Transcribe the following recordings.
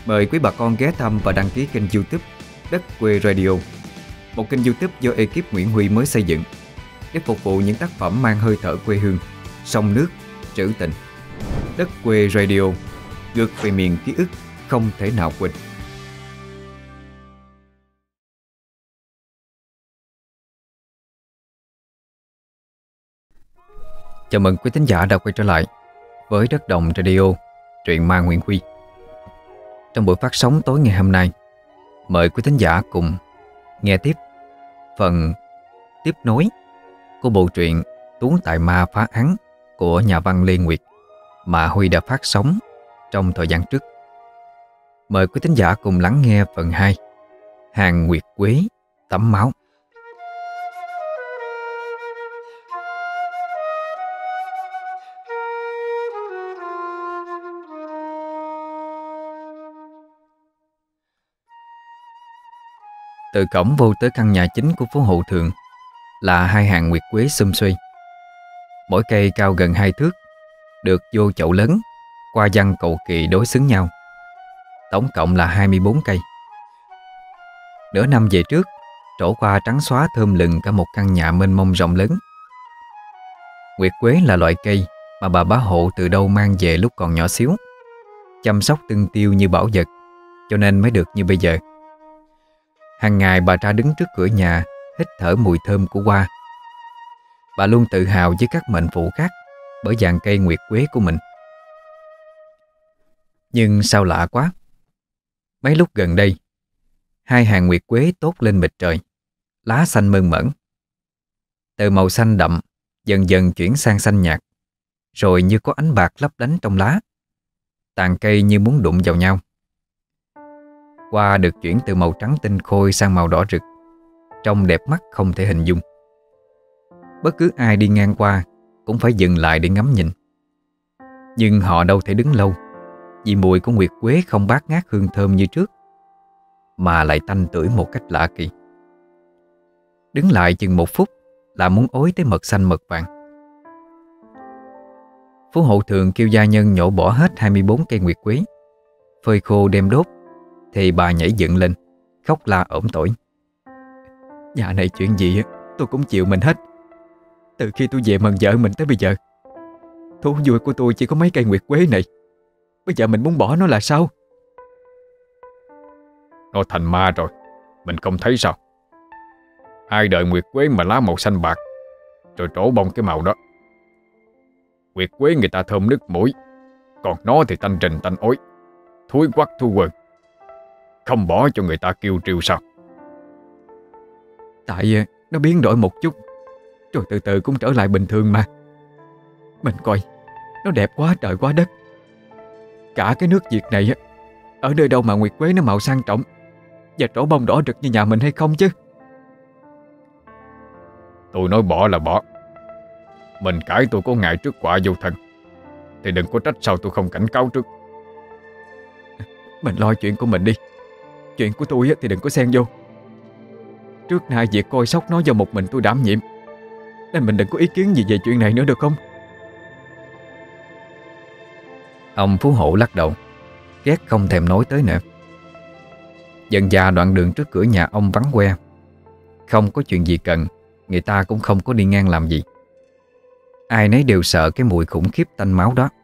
Mời quý bà con ghé thăm và đăng ký kênh YouTube Đất Quê Radio, một kênh YouTube do ekip Nguyễn Huy mới xây dựng để phục vụ những tác phẩm mang hơi thở quê hương, sông nước, trữ tình. Đất Quê Radio, ngược về miền ký ức không thể nào quên. Chào mừng quý thính giả đã quay trở lại với Đất Đồng Radio, truyện ma Nguyễn Huy. Trong buổi phát sóng tối ngày hôm nay, mời quý thính giả cùng nghe tiếp phần tiếp nối của bộ truyện Tú Tài Ma Phá Án của nhà văn Lê Nguyệt mà Huy đã phát sóng trong thời gian trước. Mời quý thính giả cùng lắng nghe phần 2, Hàng Nguyệt Quế Tắm Máu. Từ cổng vô tới căn nhà chính của phố Hộ Thượng là hai hàng nguyệt quế sum suy. Mỗi cây cao gần 2 thước, được vô chậu lớn, qua giăng cầu kỳ đối xứng nhau. Tổng cộng là 24 cây. Nửa năm về trước, trổ qua trắng xóa thơm lừng cả một căn nhà mênh mông rộng lớn. Nguyệt quế là loại cây mà bà bá Hộ từ đâu mang về lúc còn nhỏ xíu, chăm sóc tưng tiêu như bảo vật, cho nên mới được như bây giờ. Hàng ngày bà ra đứng trước cửa nhà, hít thở mùi thơm của hoa. Bà luôn tự hào với các mệnh phụ khác bởi dàn cây nguyệt quế của mình. Nhưng sao lạ quá, mấy lúc gần đây, hai hàng nguyệt quế tốt lên mịt trời, lá xanh mơn mởn. Từ màu xanh đậm dần dần chuyển sang xanh nhạt, rồi như có ánh bạc lấp lánh trong lá. Tàn cây như muốn đụng vào nhau. Hoa được chuyển từ màu trắng tinh khôi sang màu đỏ rực, trông đẹp mắt không thể hình dung. Bất cứ ai đi ngang qua cũng phải dừng lại để ngắm nhìn. Nhưng họ đâu thể đứng lâu, vì mùi của nguyệt quế không bát ngát hương thơm như trước, mà lại tanh tưởi một cách lạ kỳ. Đứng lại chừng 1 phút là muốn ối tới mật xanh mật vàng. Phú Hộ Thường kêu gia nhân nhổ bỏ hết 24 cây nguyệt quế, phơi khô đem đốt. Thì bà nhảy dựng lên, khóc la ổm tỏi. Nhà này chuyện gì tôi cũng chịu mình hết. Từ khi tôi về mần vợ mình tới bây giờ, thú vui của tôi chỉ có mấy cây nguyệt quế này. Bây giờ mình muốn bỏ nó là sao? Nó thành ma rồi, mình không thấy sao? Ai đợi nguyệt quế mà lá màu xanh bạc, rồi trổ bông cái màu đó. Nguyệt quế người ta thơm nức mũi, còn nó thì tanh trình tanh ối, thúi quắc thu quần. Không bỏ cho người ta kêu triêu sao? Tại nó biến đổi một chút, rồi từ từ cũng trở lại bình thường mà. Mình coi, nó đẹp quá trời quá đất. Cả cái nước Việt này ở nơi đâu mà nguyệt quế nó màu sang trọng và trổ bông đỏ rực như nhà mình hay không chứ? Tôi nói bỏ là bỏ. Mình cãi tôi có ngại trước quả vô thân, thì đừng có trách sao tôi không cảnh cáo trước. Mình lo chuyện của mình đi. Chuyện của tôi thì đừng có xen vô. Trước nay việc coi sóc nó do một mình tôi đảm nhiệm, nên mình đừng có ý kiến gì về chuyện này nữa được không? Ông Phú Hộ lắc đầu, ghét không thèm nói tới nữa. Dần dà đoạn đường trước cửa nhà ông vắng que. Không có chuyện gì cần, người ta cũng không có đi ngang làm gì. Ai nấy đều sợ cái mùi khủng khiếp tanh máu đó.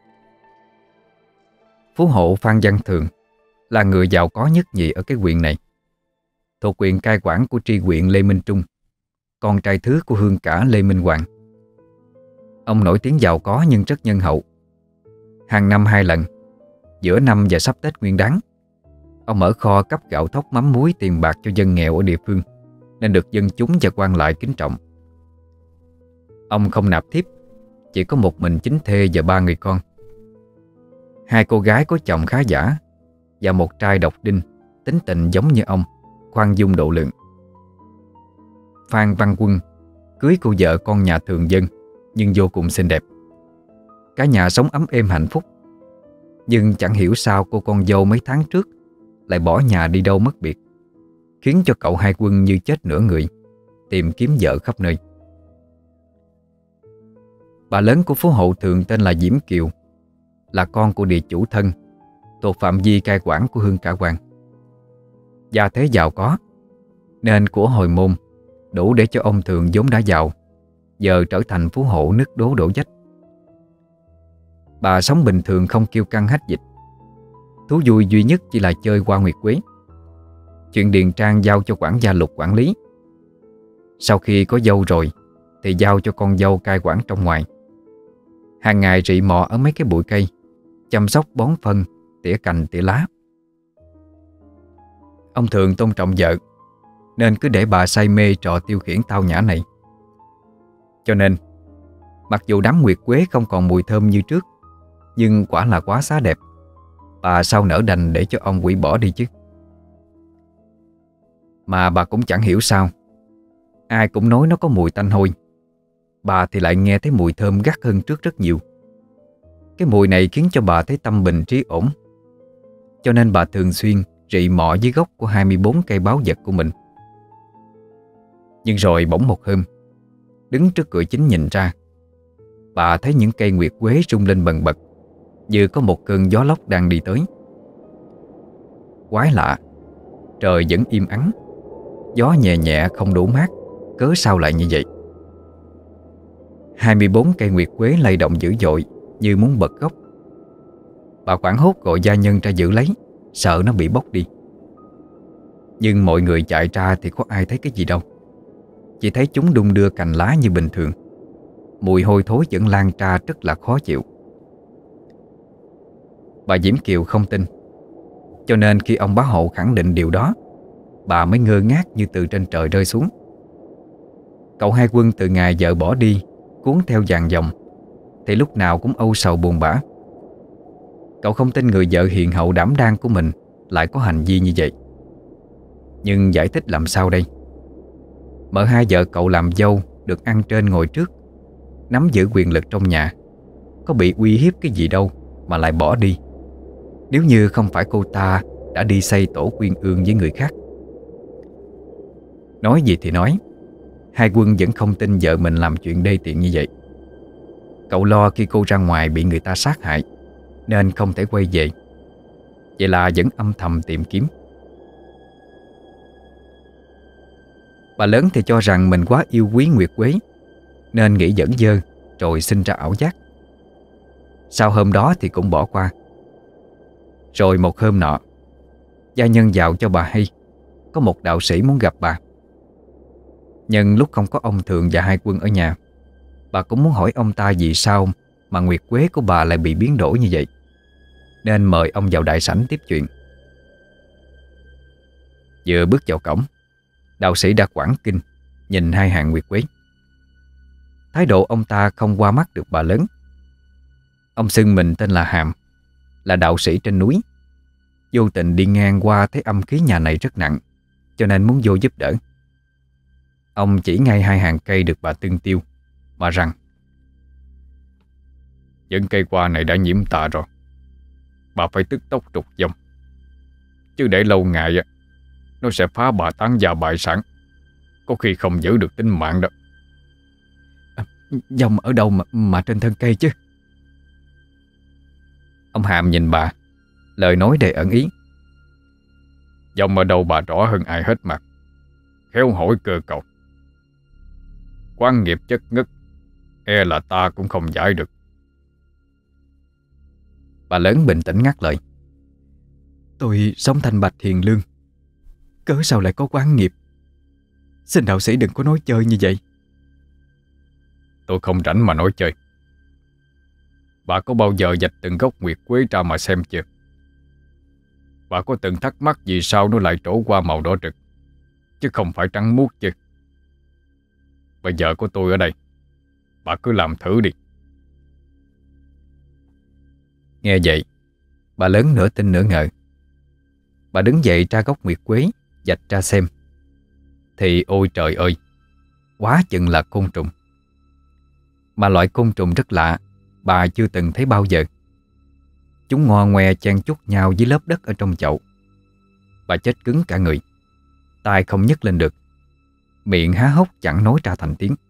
Phú Hộ Phan Văn Thường là người giàu có nhất nhì ở cái huyện này, thuộc quyền cai quản của tri huyện Lê Minh Trung, con trai thứ của hương cả Lê Minh Hoàng. Ông nổi tiếng giàu có nhưng rất nhân hậu. Hàng năm 2 lần, giữa năm và sắp Tết Nguyên Đán, ông mở kho cấp gạo thóc mắm muối tiền bạc cho dân nghèo ở địa phương, nên được dân chúng và quan lại kính trọng. Ông không nạp thiếp, chỉ có một mình chính thê và 3 người con. 2 cô gái có chồng khá giả và một trai độc đinh, tính tình giống như ông, khoan dung độ lượng. Phan Văn Quân cưới cô vợ con nhà thường dân nhưng vô cùng xinh đẹp. Cả nhà sống ấm êm hạnh phúc. Nhưng chẳng hiểu sao cô con dâu mấy tháng trước lại bỏ nhà đi đâu mất biệt, khiến cho cậu Hai Quân như chết nửa người, tìm kiếm vợ khắp nơi. Bà lớn của phố Hộ Thượng tên là Diễm Kiều, là con của địa chủ Thân, thuộc phạm vi cai quản của Hương Cả Quan. Gia thế giàu có, nên của hồi môn đủ để cho ông Thường vốn đã giàu giờ trở thành phú hộ nứt đố đổ vách. Bà sống bình thường, không kiêu căng hách dịch. Thú vui duy nhất chỉ là chơi qua nguyệt quế. Chuyện điền trang giao cho quản gia Lục quản lý. Sau khi có dâu rồi thì giao cho con dâu cai quản trong ngoài. Hàng ngày rị mò ở mấy cái bụi cây, chăm sóc bón phân, tỉa cành tỉa lá. Ông Thường tôn trọng vợ, nên cứ để bà say mê trò tiêu khiển tao nhã này. Cho nên mặc dù đám nguyệt quế không còn mùi thơm như trước, nhưng quả là quá xá đẹp. Bà sao nỡ đành để cho ông hủy bỏ đi chứ. Mà bà cũng chẳng hiểu sao, ai cũng nói nó có mùi tanh hôi, bà thì lại nghe thấy mùi thơm gắt hơn trước rất nhiều. Cái mùi này khiến cho bà thấy tâm bình trí ổn. Cho nên bà thường xuyên rị mọ dưới gốc của 24 cây báu vật của mình. Nhưng rồi bỗng một hôm, đứng trước cửa chính nhìn ra, bà thấy những cây nguyệt quế rung lên bần bật, như có một cơn gió lốc đang đi tới. Quái lạ, trời vẫn im ắng, gió nhẹ nhẹ không đủ mát, cớ sao lại như vậy? 24 cây nguyệt quế lay động dữ dội như muốn bật gốc. Bà hoảng hốt gọi gia nhân ra giữ lấy, sợ nó bị bốc đi. Nhưng mọi người chạy ra thì có ai thấy cái gì đâu. Chỉ thấy chúng đung đưa cành lá như bình thường. Mùi hôi thối vẫn lan ra rất là khó chịu. Bà Diễm Kiều không tin, cho nên khi ông bá hộ khẳng định điều đó, bà mới ngơ ngác như từ trên trời rơi xuống. Cậu Hai Quân từ ngày vợ bỏ đi cuốn theo dàn dòng thì lúc nào cũng âu sầu buồn bã. Cậu không tin người vợ hiền hậu đảm đang của mình lại có hành vi như vậy. Nhưng giải thích làm sao đây? Mở hai vợ cậu làm dâu được ăn trên ngồi trước, nắm giữ quyền lực trong nhà, có bị uy hiếp cái gì đâu mà lại bỏ đi, nếu như không phải cô ta đã đi xây tổ quyên ương với người khác. Nói gì thì nói, Hai Quân vẫn không tin vợ mình làm chuyện đê tiện như vậy. Cậu lo khi cô ra ngoài bị người ta sát hại, nên không thể quay về. Vậy là vẫn âm thầm tìm kiếm. Bà lớn thì cho rằng mình quá yêu quý nguyệt quế, nên nghĩ dẫn dơ, rồi sinh ra ảo giác. Sau hôm đó thì cũng bỏ qua. Rồi một hôm nọ, gia nhân vào cho bà hay có một đạo sĩ muốn gặp bà. Nhưng lúc không có ông Thường và Hai Quân ở nhà, bà cũng muốn hỏi ông ta vì sao mà nguyệt quế của bà lại bị biến đổi như vậy, nên mời ông vào đại sảnh tiếp chuyện. Vừa bước vào cổng, đạo sĩ đã quảng kinh nhìn hai hàng nguyệt quế. Thái độ ông ta không qua mắt được bà lớn. Ông xưng mình tên là Hàm, là đạo sĩ trên núi. Vô tình đi ngang qua thấy âm khí nhà này rất nặng, cho nên muốn vô giúp đỡ. Ông chỉ ngay hai hàng cây được bà tưng tiêu mà rằng: những cây hoa này đã nhiễm tà rồi, bà phải tức tốc trục dòng, chứ để lâu ngày nó sẽ phá bà tán gia bại sản, có khi không giữ được tính mạng đó. Dòng ở đâu mà trên thân cây chứ? Ông Hàm nhìn bà, lời nói đầy ẩn ý. Dòng ở đâu bà rõ hơn ai hết mà, khéo hỏi cơ cầu. Quan nghiệp chất ngất, e là ta cũng không giải được. Bà lớn bình tĩnh ngắt lời: tôi sống thanh bạch hiền lương, cớ sao lại có oán nghiệp? Xin đạo sĩ đừng có nói chơi như vậy. Tôi không rảnh mà nói chơi. Bà có bao giờ vạch từng gốc nguyệt quế ra mà xem chưa? Bà có từng thắc mắc vì sao nó lại trổ qua màu đỏ rực, chứ không phải trắng muốt chứ? Bây giờ có tôi ở đây, bà cứ làm thử đi. Nghe vậy, bà lớn nửa tin nửa ngờ. Bà đứng dậy ra gốc nguyệt quế, vạch ra xem. Thì ôi trời ơi, quá chừng là côn trùng. Mà loại côn trùng rất lạ, bà chưa từng thấy bao giờ. Chúng ngo ngoe chen chúc nhau dưới lớp đất ở trong chậu. Bà chết cứng cả người, tay không nhấc lên được, miệng há hốc chẳng nói ra thành tiếng.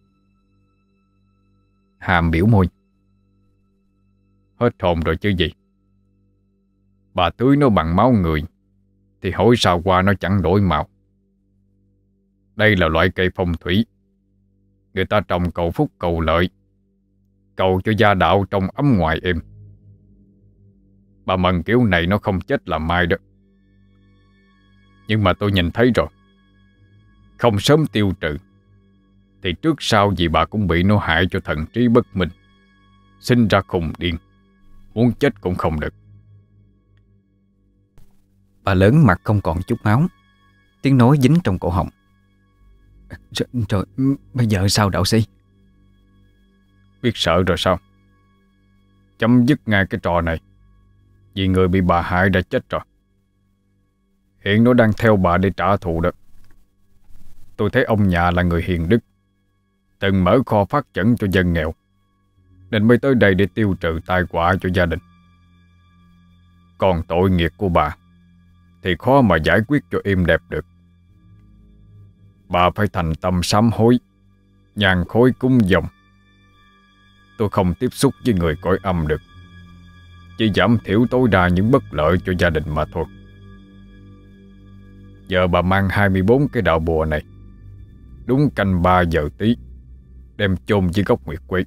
Hàm biểu môi: hết hồn rồi chứ gì. Bà tưới nó bằng máu người thì hỏi sao qua nó chẳng đổi màu. Đây là loại cây phong thủy, người ta trồng cầu phúc cầu lợi, cầu cho gia đạo trong ấm ngoài êm. Bà mần kiểu này nó không chết làm mai đó. Nhưng mà tôi nhìn thấy rồi, không sớm tiêu trừ thì trước sau gì bà cũng bị nó hại cho thần trí bất minh, sinh ra khùng điên, muốn chết cũng không được. Bà lớn mặt không còn chút máu, tiếng nói dính trong cổ họng. Trời, bây giờ sao đạo sĩ? Biết sợ rồi sao? Chấm dứt ngay cái trò này, vì người bị bà hại đã chết rồi. Hiện nó đang theo bà để trả thù đó. Tôi thấy ông nhà là người hiền đức, từng mở kho phát chẩn cho dân nghèo, nên mới tới đây để tiêu trừ tai họa cho gia đình. Còn tội nghiệp của bà thì khó mà giải quyết cho êm đẹp được. Bà phải thành tâm sám hối, nhàn khối cúng dòng. Tôi không tiếp xúc với người cõi âm được, chỉ giảm thiểu tối đa những bất lợi cho gia đình mà thôi. Giờ bà mang 24 cái đạo bùa này, đúng canh 3 giờ tí, đem chôn dưới gốc nguyệt quế.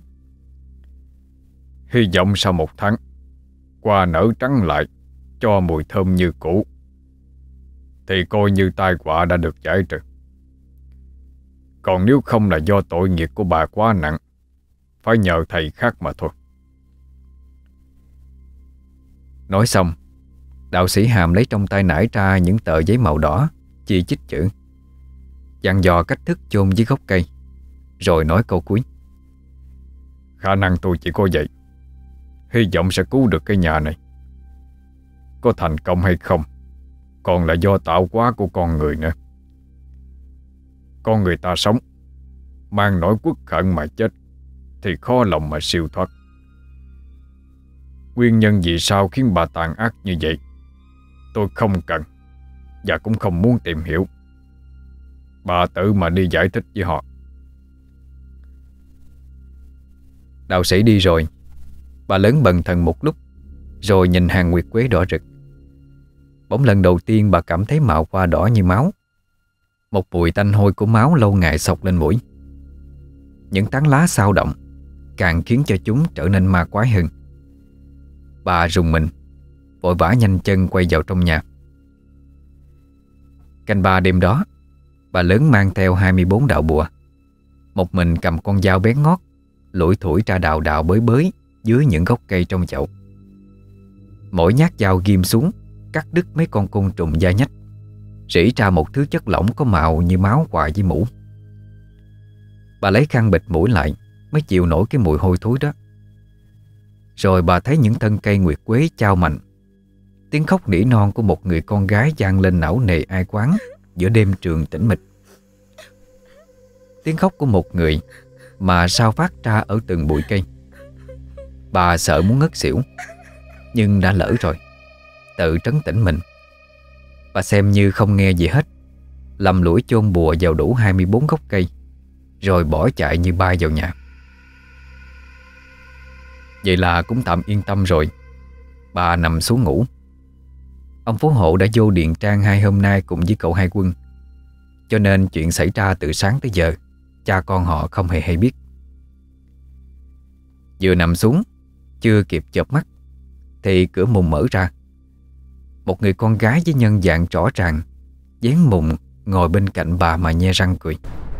Hy vọng sau 1 tháng, hoa nở trắng lại, cho mùi thơm như cũ, thì coi như tai họa đã được giải trừ. Còn nếu không là do tội nghiệp của bà quá nặng, phải nhờ thầy khác mà thôi. Nói xong, đạo sĩ Hàm lấy trong tay nải ra những tờ giấy màu đỏ, chi chít chữ, dặn dò cách thức chôn dưới gốc cây, rồi nói câu cuối. Khả năng tôi chỉ có vậy. Hy vọng sẽ cứu được cái nhà này. Có thành công hay không còn là do tạo hóa của con người nữa. Con người ta sống, mang nỗi uất hận mà chết, thì khó lòng mà siêu thoát. Nguyên nhân vì sao khiến bà tàn ác như vậy, tôi không cần và cũng không muốn tìm hiểu. Bà tự mà đi giải thích với họ. Đạo sĩ đi rồi, bà lớn bần thần một lúc, rồi nhìn hàng nguyệt quế đỏ rực. Bỗng lần đầu tiên bà cảm thấy mạo hoa đỏ như máu. Một mùi tanh hôi của máu lâu ngày xộc lên mũi. Những tán lá xao động càng khiến cho chúng trở nên ma quái hơn. Bà rùng mình, vội vã nhanh chân quay vào trong nhà. Canh 3 đêm đó, bà lớn mang theo 24 đạo bùa, một mình cầm con dao bén ngót, lủi thủi ra đào đào bới bới dưới những gốc cây trong chậu. Mỗi nhát dao ghim xuống, cắt đứt mấy con côn trùng da nhách, rỉ ra một thứ chất lỏng có màu như máu hòa với mũ. Bà lấy khăn bịt mũi lại mới chịu nổi cái mùi hôi thối đó. Rồi bà thấy những thân cây nguyệt quế chao mạnh, tiếng khóc nỉ non của một người con gái vang lên não nề ai quán giữa đêm trường tĩnh mịch. Tiếng khóc của một người mà sao phát ra ở từng bụi cây. Bà sợ muốn ngất xỉu, nhưng đã lỡ rồi, tự trấn tĩnh mình. Bà xem như không nghe gì hết, lầm lũi chôn bùa vào đủ 24 gốc cây, rồi bỏ chạy như bay vào nhà. Vậy là cũng tạm yên tâm rồi. Bà nằm xuống ngủ. Ông phú hộ đã vô Điền Trang 2 hôm nay cùng với cậu Hai Quân, cho nên chuyện xảy ra từ sáng tới giờ cha con họ không hề hay biết. Vừa nằm xuống, chưa kịp chợp mắt thì cửa mùng mở ra. Một người con gái với nhân dạng rõ ràng dán mùng ngồi bên cạnh bà mà nhe răng cười.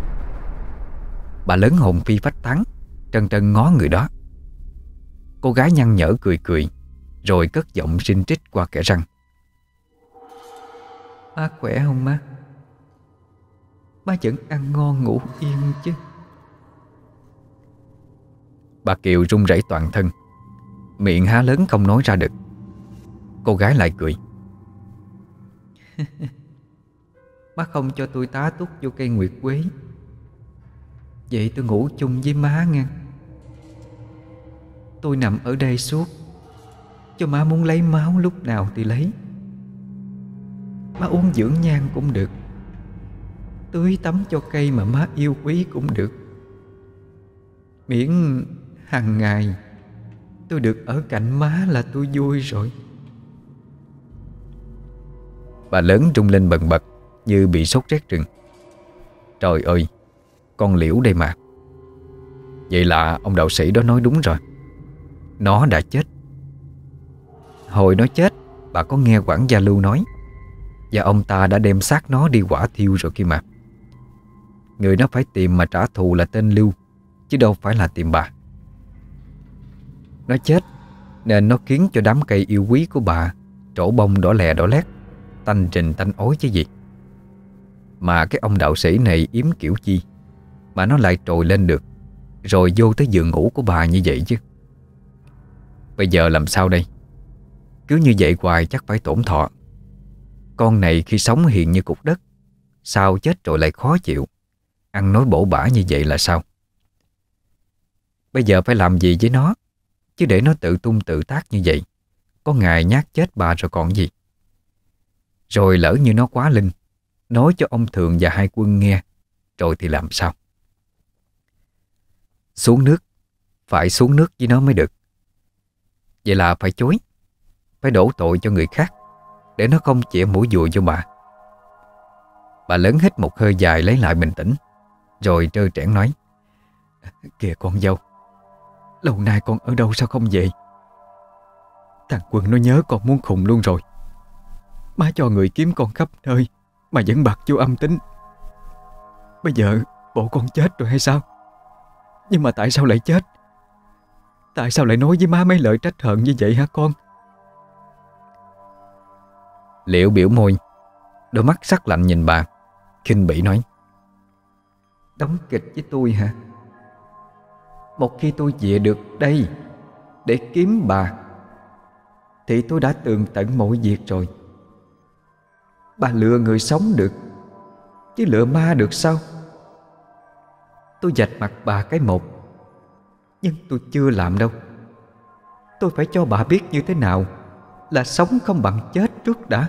Bà lớn hồn phi phách tán, trân trân ngó người đó. Cô gái nhăn nhở cười cười, rồi cất giọng rinh rít qua kẽ răng. Má khỏe không má? Má vẫn ăn ngon ngủ yên chứ? Bà Kiều run rẩy toàn thân, miệng há lớn không nói ra được. Cô gái lại cười. Má không cho tôi tá túc vô cây nguyệt quế, vậy tôi ngủ chung với má nghe. Tôi nằm ở đây suốt, cho má muốn lấy máu lúc nào thì lấy. Má uống dưỡng nhan cũng được, tưới tắm cho cây mà má yêu quý cũng được, miễn hàng ngày tôi được ở cạnh má là tôi vui rồi. Bà lớn rung lên bần bật như bị sốt rét rừng. Trời ơi, con Liễu đây mà. Vậy là ông đạo sĩ đó nói đúng rồi. Nó đã chết. Hồi nó chết, bà có nghe quản gia Lưu nói, và ông ta đã đem xác nó đi hỏa thiêu rồi kia mà. Người nó phải tìm mà trả thù là tên Lưu, chứ đâu phải là tìm bà. Nó chết nên nó khiến cho đám cây yêu quý của bà trổ bông đỏ lè đỏ lét, tanh trình tanh ối chứ gì. Mà cái ông đạo sĩ này yếm kiểu chi mà nó lại trồi lên được, rồi vô tới giường ngủ của bà như vậy chứ. Bây giờ làm sao đây? Cứ như vậy hoài chắc phải tổn thọ. Con này khi sống hiền như cục đất, sao chết rồi lại khó chịu, ăn nói bổ bả như vậy là sao? Bây giờ phải làm gì với nó, chứ để nó tự tung tự tác như vậy, có ngày nhát chết bà rồi còn gì. Rồi lỡ như nó quá linh, nói cho ông Thường và hai quân nghe, rồi thì làm sao? Xuống nước, phải xuống nước với nó mới được. Vậy là phải chối, phải đổ tội cho người khác, để nó không chĩa mũi dùi cho bà. Bà lớn hít một hơi dài lấy lại bình tĩnh, rồi trơ trẽn nói: Kìa con dâu, lâu nay con ở đâu sao không về? Thằng Quân nó nhớ con muốn khùng luôn rồi. Má cho người kiếm con khắp nơi mà vẫn bặt vô âm tính. Bây giờ bộ con chết rồi hay sao? Nhưng mà tại sao lại chết? Tại sao lại nói với má mấy lời trách hận như vậy hả con? Liễu biểu môi, đôi mắt sắc lạnh nhìn bà, khinh bỉ nói: Đóng kịch với tôi hả? Một khi tôi về được đây để kiếm bà thì tôi đã tường tận mọi việc rồi. Bà lừa người sống được, chứ lừa ma được sao? Tôi vạch mặt bà cái một, nhưng tôi chưa làm đâu. Tôi phải cho bà biết như thế nào là sống không bằng chết trước đã.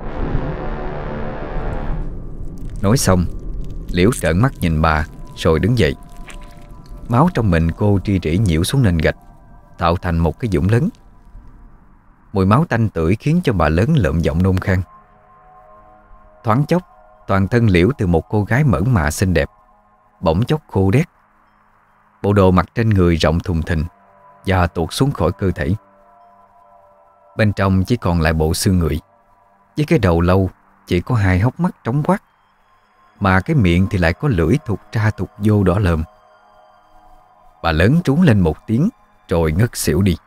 Nói xong, Liễu trợn mắt nhìn bà rồi đứng dậy. Máu trong mình cô tri rỉ nhiễu xuống nền gạch, tạo thành một cái vũng lớn. Mùi máu tanh tưởi khiến cho bà lớn lợm giọng nôn khan. Thoáng chốc, toàn thân Liễu từ một cô gái mởn mạ xinh đẹp bỗng chốc khô đét. Bộ đồ mặc trên người rộng thùng thình và tuột xuống khỏi cơ thể. Bên trong chỉ còn lại bộ xương người, với cái đầu lâu chỉ có hai hốc mắt trống quắc, mà cái miệng thì lại có lưỡi thụt ra thụt vô đỏ lợm. Bà lớn trú lên một tiếng rồi ngất xỉu đi.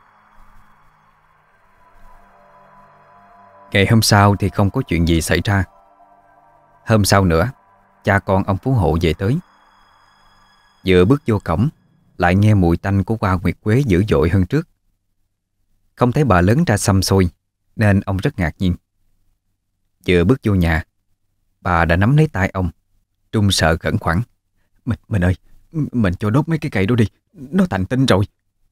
Ngày hôm sau thì không có chuyện gì xảy ra. Hôm sau nữa, cha con ông Phú Hộ về tới. Vừa bước vô cổng, lại nghe mùi tanh của hoa nguyệt quế dữ dội hơn trước. Không thấy bà lớn ra xăm xôi, nên ông rất ngạc nhiên. Vừa bước vô nhà, bà đã nắm lấy tay ông, trung sợ khẩn khoản: Mình ơi, mình cho đốt mấy cái cây đó đi, nó thành tinh rồi.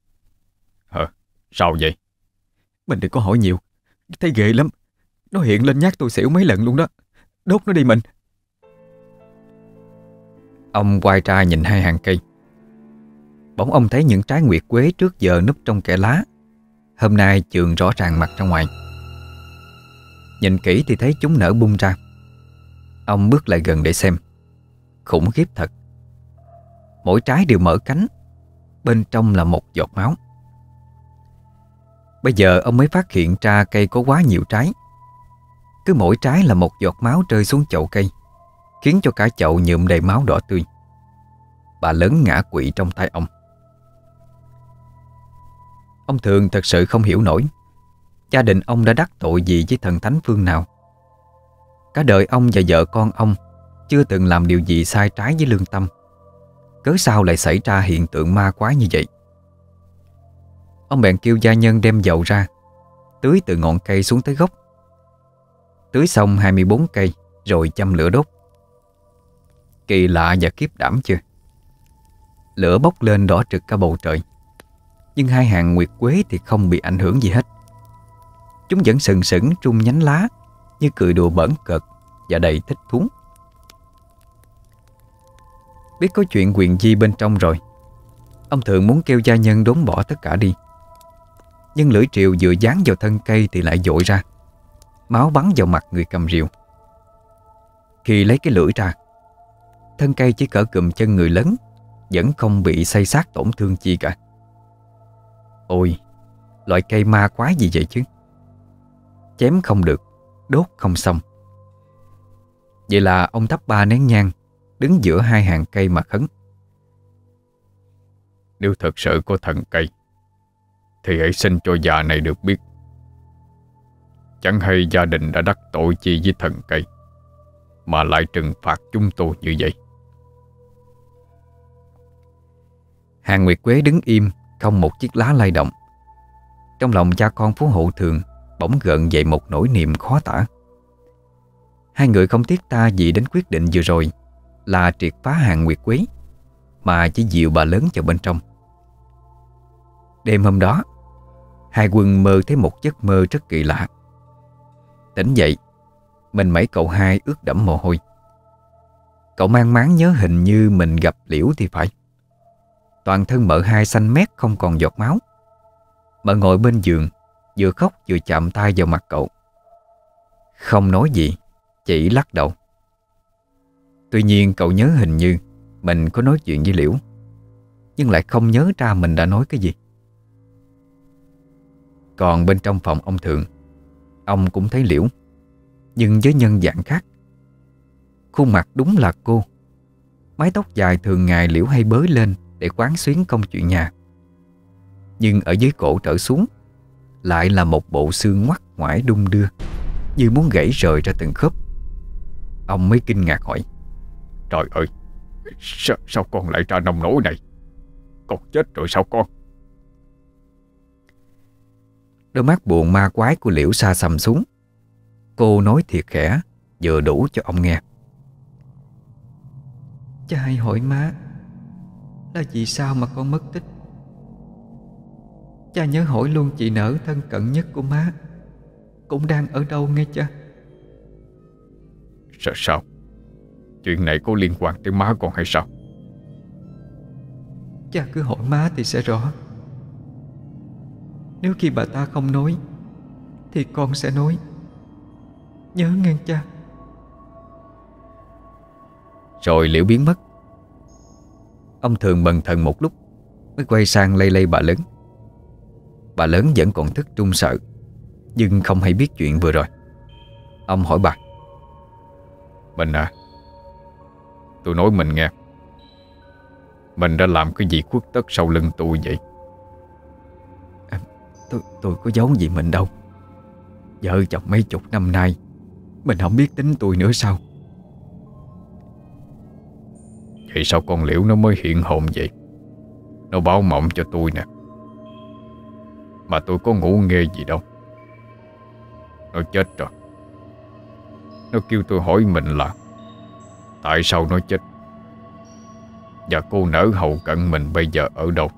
Sao vậy? Mình đừng có hỏi nhiều, thấy ghê lắm. Nó hiện lên nhát tôi xỉu mấy lần luôn đó. Đốt nó đi mình. Ông quay ra nhìn hai hàng cây. Bỗng ông thấy những trái nguyệt quế trước giờ núp trong kẽ lá, hôm nay chườm rõ ràng mặt ra ngoài. Nhìn kỹ thì thấy chúng nở bung ra. Ông bước lại gần để xem. Khủng khiếp thật. Mỗi trái đều mở cánh, bên trong là một giọt máu. Bây giờ ông mới phát hiện ra cây có quá nhiều trái. Cứ mỗi trái là một giọt máu rơi xuống chậu cây, khiến cho cả chậu nhuộm đầy máu đỏ tươi. Bà lớn ngã quỵ trong tay ông. Ông Thường thật sự không hiểu nổi gia đình ông đã đắc tội gì với thần thánh phương nào. Cả đời ông và vợ con ông chưa từng làm điều gì sai trái với lương tâm, cớ sao lại xảy ra hiện tượng ma quái như vậy. Ông bèn kêu gia nhân đem dầu ra, tưới từ ngọn cây xuống tới gốc. Tưới xong 24 cây rồi châm lửa đốt. Kỳ lạ và khiếp đảm chưa? Lửa bốc lên đỏ rực cả bầu trời, nhưng hai hàng nguyệt quế thì không bị ảnh hưởng gì hết. Chúng vẫn sừng sững rung nhánh lá, như cười đùa bỡn cợt và đầy thích thú. Biết có chuyện quyền di bên trong rồi, ông Thường muốn kêu gia nhân đốn bỏ tất cả đi. Nhưng lưỡi triều vừa dán vào thân cây thì lại dội ra. máu bắn vào mặt người cầm rìu. Khi lấy cái lưỡi ra, thân cây chỉ cỡ cụm chân người lớn, vẫn không bị xây xát tổn thương chi cả. Ôi, loại cây ma quái gì vậy chứ? Chém không được, đốt không xong. Vậy là ông thắp 3 nén nhang, đứng giữa hai hàng cây mà khấn. Nếu thật sự có thần cây thì hãy xin cho già này được biết. Chẳng hay gia đình đã đắc tội chi với thần cây mà lại trừng phạt chúng tôi như vậy. Hàng Nguyệt Quế đứng im, không một chiếc lá lay động. Trong lòng cha con Phú Hộ Thường bỗng gợn dậy một nỗi niềm khó tả. Hai người không tiếc ta gì đến quyết định vừa rồi là triệt phá Hàng Nguyệt Quế, mà chỉ dìu bà lớn vào bên trong. Đêm hôm đó, hai quân mơ thấy một giấc mơ rất kỳ lạ. Tỉnh dậy, mình mấy cậu hai ướt đẫm mồ hôi. Cậu mang máng nhớ hình như mình gặp Liễu thì phải. Toàn thân mợ hai xanh mét không còn giọt máu. Mợ ngồi bên giường, vừa khóc vừa chạm tay vào mặt cậu. Không nói gì, chỉ lắc đầu. Tuy nhiên cậu nhớ hình như mình có nói chuyện với Liễu, nhưng lại không nhớ ra mình đã nói cái gì. Còn bên trong phòng ông Thường, ông cũng thấy Liễu, nhưng với nhân dạng khác. Khuôn mặt đúng là cô. Mái tóc dài thường ngày Liễu hay bới lên để quán xuyến công chuyện nhà, nhưng ở dưới cổ trở xuống lại là một bộ xương ngoắt ngoải đung đưa, như muốn gãy rời ra từng khớp. Ông mới kinh ngạc hỏi: Trời ơi, sao con lại ra nông nỗi này? Con chết rồi sao con? Đôi mắt buồn ma quái của Liễu sa sầm xuống. Cô nói thiệt khẽ, vừa đủ cho ông nghe. Cha hay hỏi má là vì sao mà con mất tích. Cha nhớ hỏi luôn chị nở thân cận nhất của má cũng đang ở đâu nghe cha. Sao? Chuyện này có liên quan tới má con hay sao? Cha cứ hỏi má thì sẽ rõ. Nếu khi bà ta không nói thì con sẽ nói. Nhớ nghe cha. Rồi Liễu biến mất. Ông Thường bần thần một lúc mới quay sang lay lay bà lớn. Bà lớn vẫn còn thức trung sợ, nhưng không hay biết chuyện vừa rồi. Ông hỏi bà: Mình à, tôi nói mình nghe, mình đã làm cái gì khuất tất sau lưng tôi vậy? Tôi có giấu gì mình đâu. Vợ chồng mấy chục năm nay mình không biết tính tôi nữa sao? Vậy sao con Liễu nó mới hiện hồn vậy? Nó báo mộng cho tôi nè, mà tôi có ngủ nghe gì đâu. Nó chết rồi. Nó kêu tôi hỏi mình là tại sao nó chết, và cô nỡ hầu cận mình bây giờ ở đâu.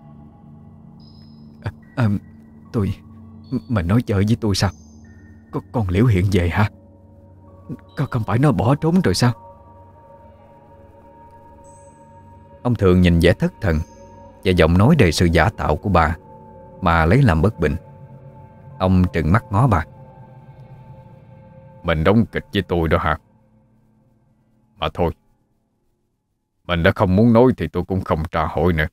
Mình nói chơi với tôi sao? Con Liễu hiện về hả? Không phải nó bỏ trốn rồi sao? Ông Thường nhìn vẻ thất thần và giọng nói đầy sự giả tạo của bà mà lấy làm bất bình. Ông trừng mắt ngó bà: Mình đóng kịch với tôi đó hả? Mà thôi, mình đã không muốn nói thì tôi cũng không tra hỏi nữa.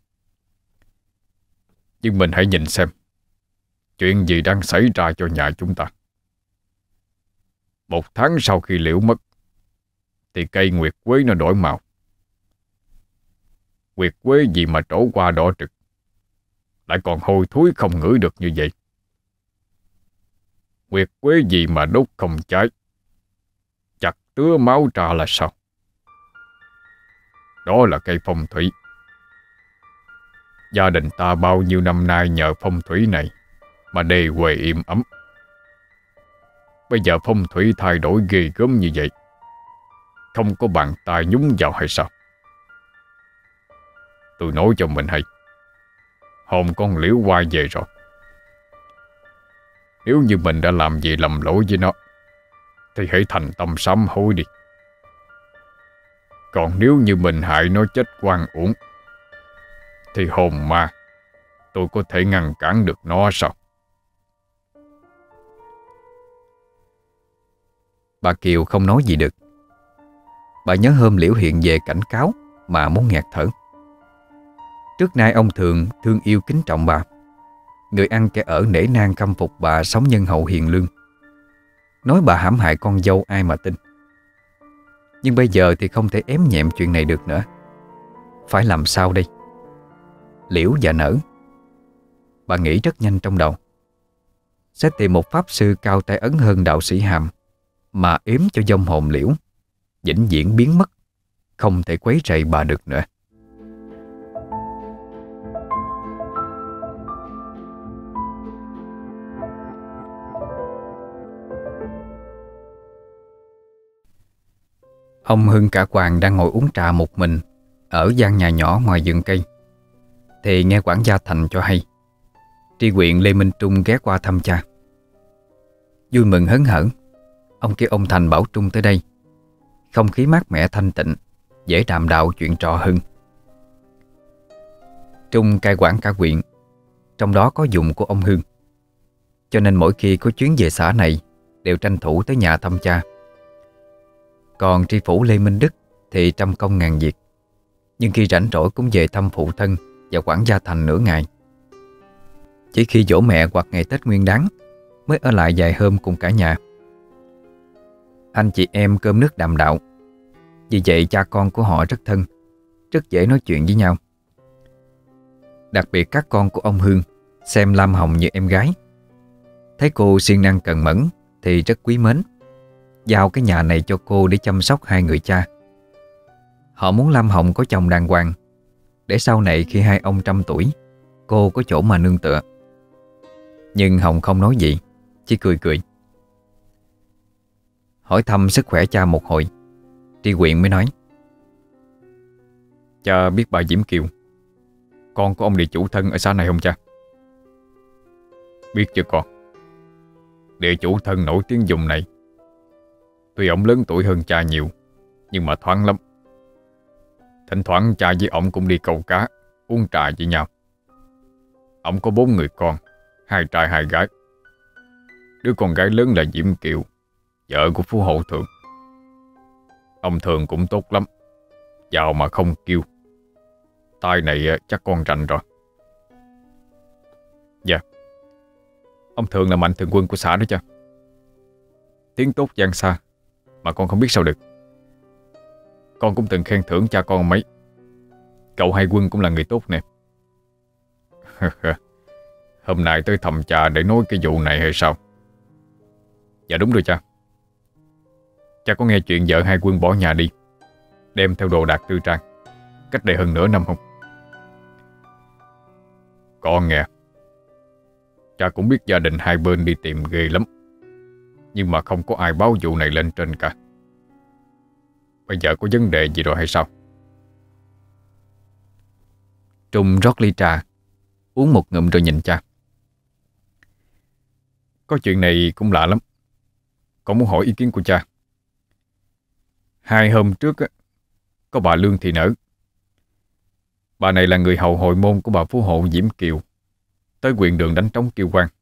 Nhưng mình hãy nhìn xem chuyện gì đang xảy ra cho nhà chúng ta. 1 tháng sau khi Liễu mất thì cây nguyệt quế nó đổi màu. Nguyệt quế gì mà trổ qua đỏ trực, lại còn hôi thối không ngửi được như vậy. Nguyệt quế gì mà đốt không cháy, chặt tứa máu ra là sao? Đó là cây phong thủy. Gia đình ta bao nhiêu năm nay nhờ phong thủy này mà đề huề im ấm. Bây giờ phong thủy thay đổi ghê gớm như vậy, không có bàn tay nhúng vào hay sao? Tôi nói cho mình hay, hồn con Liễu quay về rồi. Nếu như mình đã làm gì lầm lỗi với nó thì hãy thành tâm sám hối đi. Còn nếu như mình hại nó chết oan uổng thì hồn ma tôi có thể ngăn cản được nó sao? Bà Kiều không nói gì được. Bà nhớ hôm Liễu hiện về cảnh cáo mà muốn nghẹt thở. Trước nay ông thường thương yêu kính trọng bà. Người ăn kẻ ở nể nang khâm phục bà sống nhân hậu hiền lương. Nói bà hãm hại con dâu ai mà tin. Nhưng bây giờ thì không thể ém nhẹm chuyện này được nữa. Phải làm sao đây? Liễu và Nở. Bà nghĩ rất nhanh trong đầu. Sẽ tìm một pháp sư cao tay ấn hơn đạo sĩ Hàm mà ếm cho vong hồn Liễu vĩnh viễn biến mất, không thể quấy rầy bà được nữa. Ông Hưng cả Hoàng đang ngồi uống trà một mình ở gian nhà nhỏ ngoài vườn cây, thì nghe quản gia Thành cho hay tri huyện Lê Minh Trung ghé qua thăm cha. Vui mừng hớn hở, ông kêu ông Thành bảo Trung tới đây. Không khí mát mẻ thanh tịnh, dễ đàm đạo chuyện trò hơn. Trung cai quản cả huyện, trong đó có dụng của ông Hưng, cho nên mỗi khi có chuyến về xã này đều tranh thủ tới nhà thăm cha. Còn tri phủ Lê Minh Đức thì trăm công ngàn việc, nhưng khi rảnh rỗi cũng về thăm phụ thân và quản gia Thành nửa ngày. Chỉ khi giỗ mẹ hoặc ngày Tết Nguyên Đán mới ở lại vài hôm cùng cả nhà. Anh chị em cơm nước đàm đạo, vì vậy cha con của họ rất thân, rất dễ nói chuyện với nhau. Đặc biệt các con của ông Hương xem Lam Hồng như em gái. Thấy cô siêng năng cần mẫn thì rất quý mến, giao cái nhà này cho cô để chăm sóc hai người cha. Họ muốn Lam Hồng có chồng đàng hoàng, để sau này khi hai ông trăm tuổi, cô có chỗ mà nương tựa. Nhưng Hồng không nói gì, chỉ cười cười. Hỏi thăm sức khỏe cha một hồi, tri huyện mới nói: Cha biết bà Diễm Kiều, con của ông địa chủ thân ở xã này không cha? Biết chưa con? Địa chủ thân nổi tiếng vùng này. Tuy ông lớn tuổi hơn cha nhiều, nhưng mà thoáng lắm. Thỉnh thoảng cha với ông cũng đi câu cá, uống trà với nhau. Ông có 4 người con, 2 trai 2 gái. Đứa con gái lớn là Diễm Kiều, vợ của Phú Hộ Thượng. Ông Thường cũng tốt lắm, giàu mà không kiêu. Tai này chắc con rành rồi. Dạ. Ông Thường là mạnh thường quân của xã đó cha. Tiếng tốt vang xa mà con không biết sao được. Con cũng từng khen thưởng cha con mấy. Cậu Hai Quân cũng là người tốt nè. Hôm nay tới thăm cha để nói cái vụ này hay sao? Dạ đúng rồi cha. Cha có nghe chuyện vợ Hai Quân bỏ nhà đi, đem theo đồ đạc tư trang, cách đây hơn nửa năm không? Con nghe. Cha cũng biết gia đình hai bên đi tìm ghê lắm, nhưng mà không có ai báo vụ này lên trên cả. Bây giờ có vấn đề gì rồi hay sao? Trung rót ly trà, uống một ngụm rồi nhìn cha. Có chuyện này cũng lạ lắm, con muốn hỏi ý kiến của cha. 2 hôm trước có bà Lương Thị Nở. Bà này là người hầu hội môn của bà Phú Hộ Diễm Kiều, tới quyền đường đánh trống kêu quan.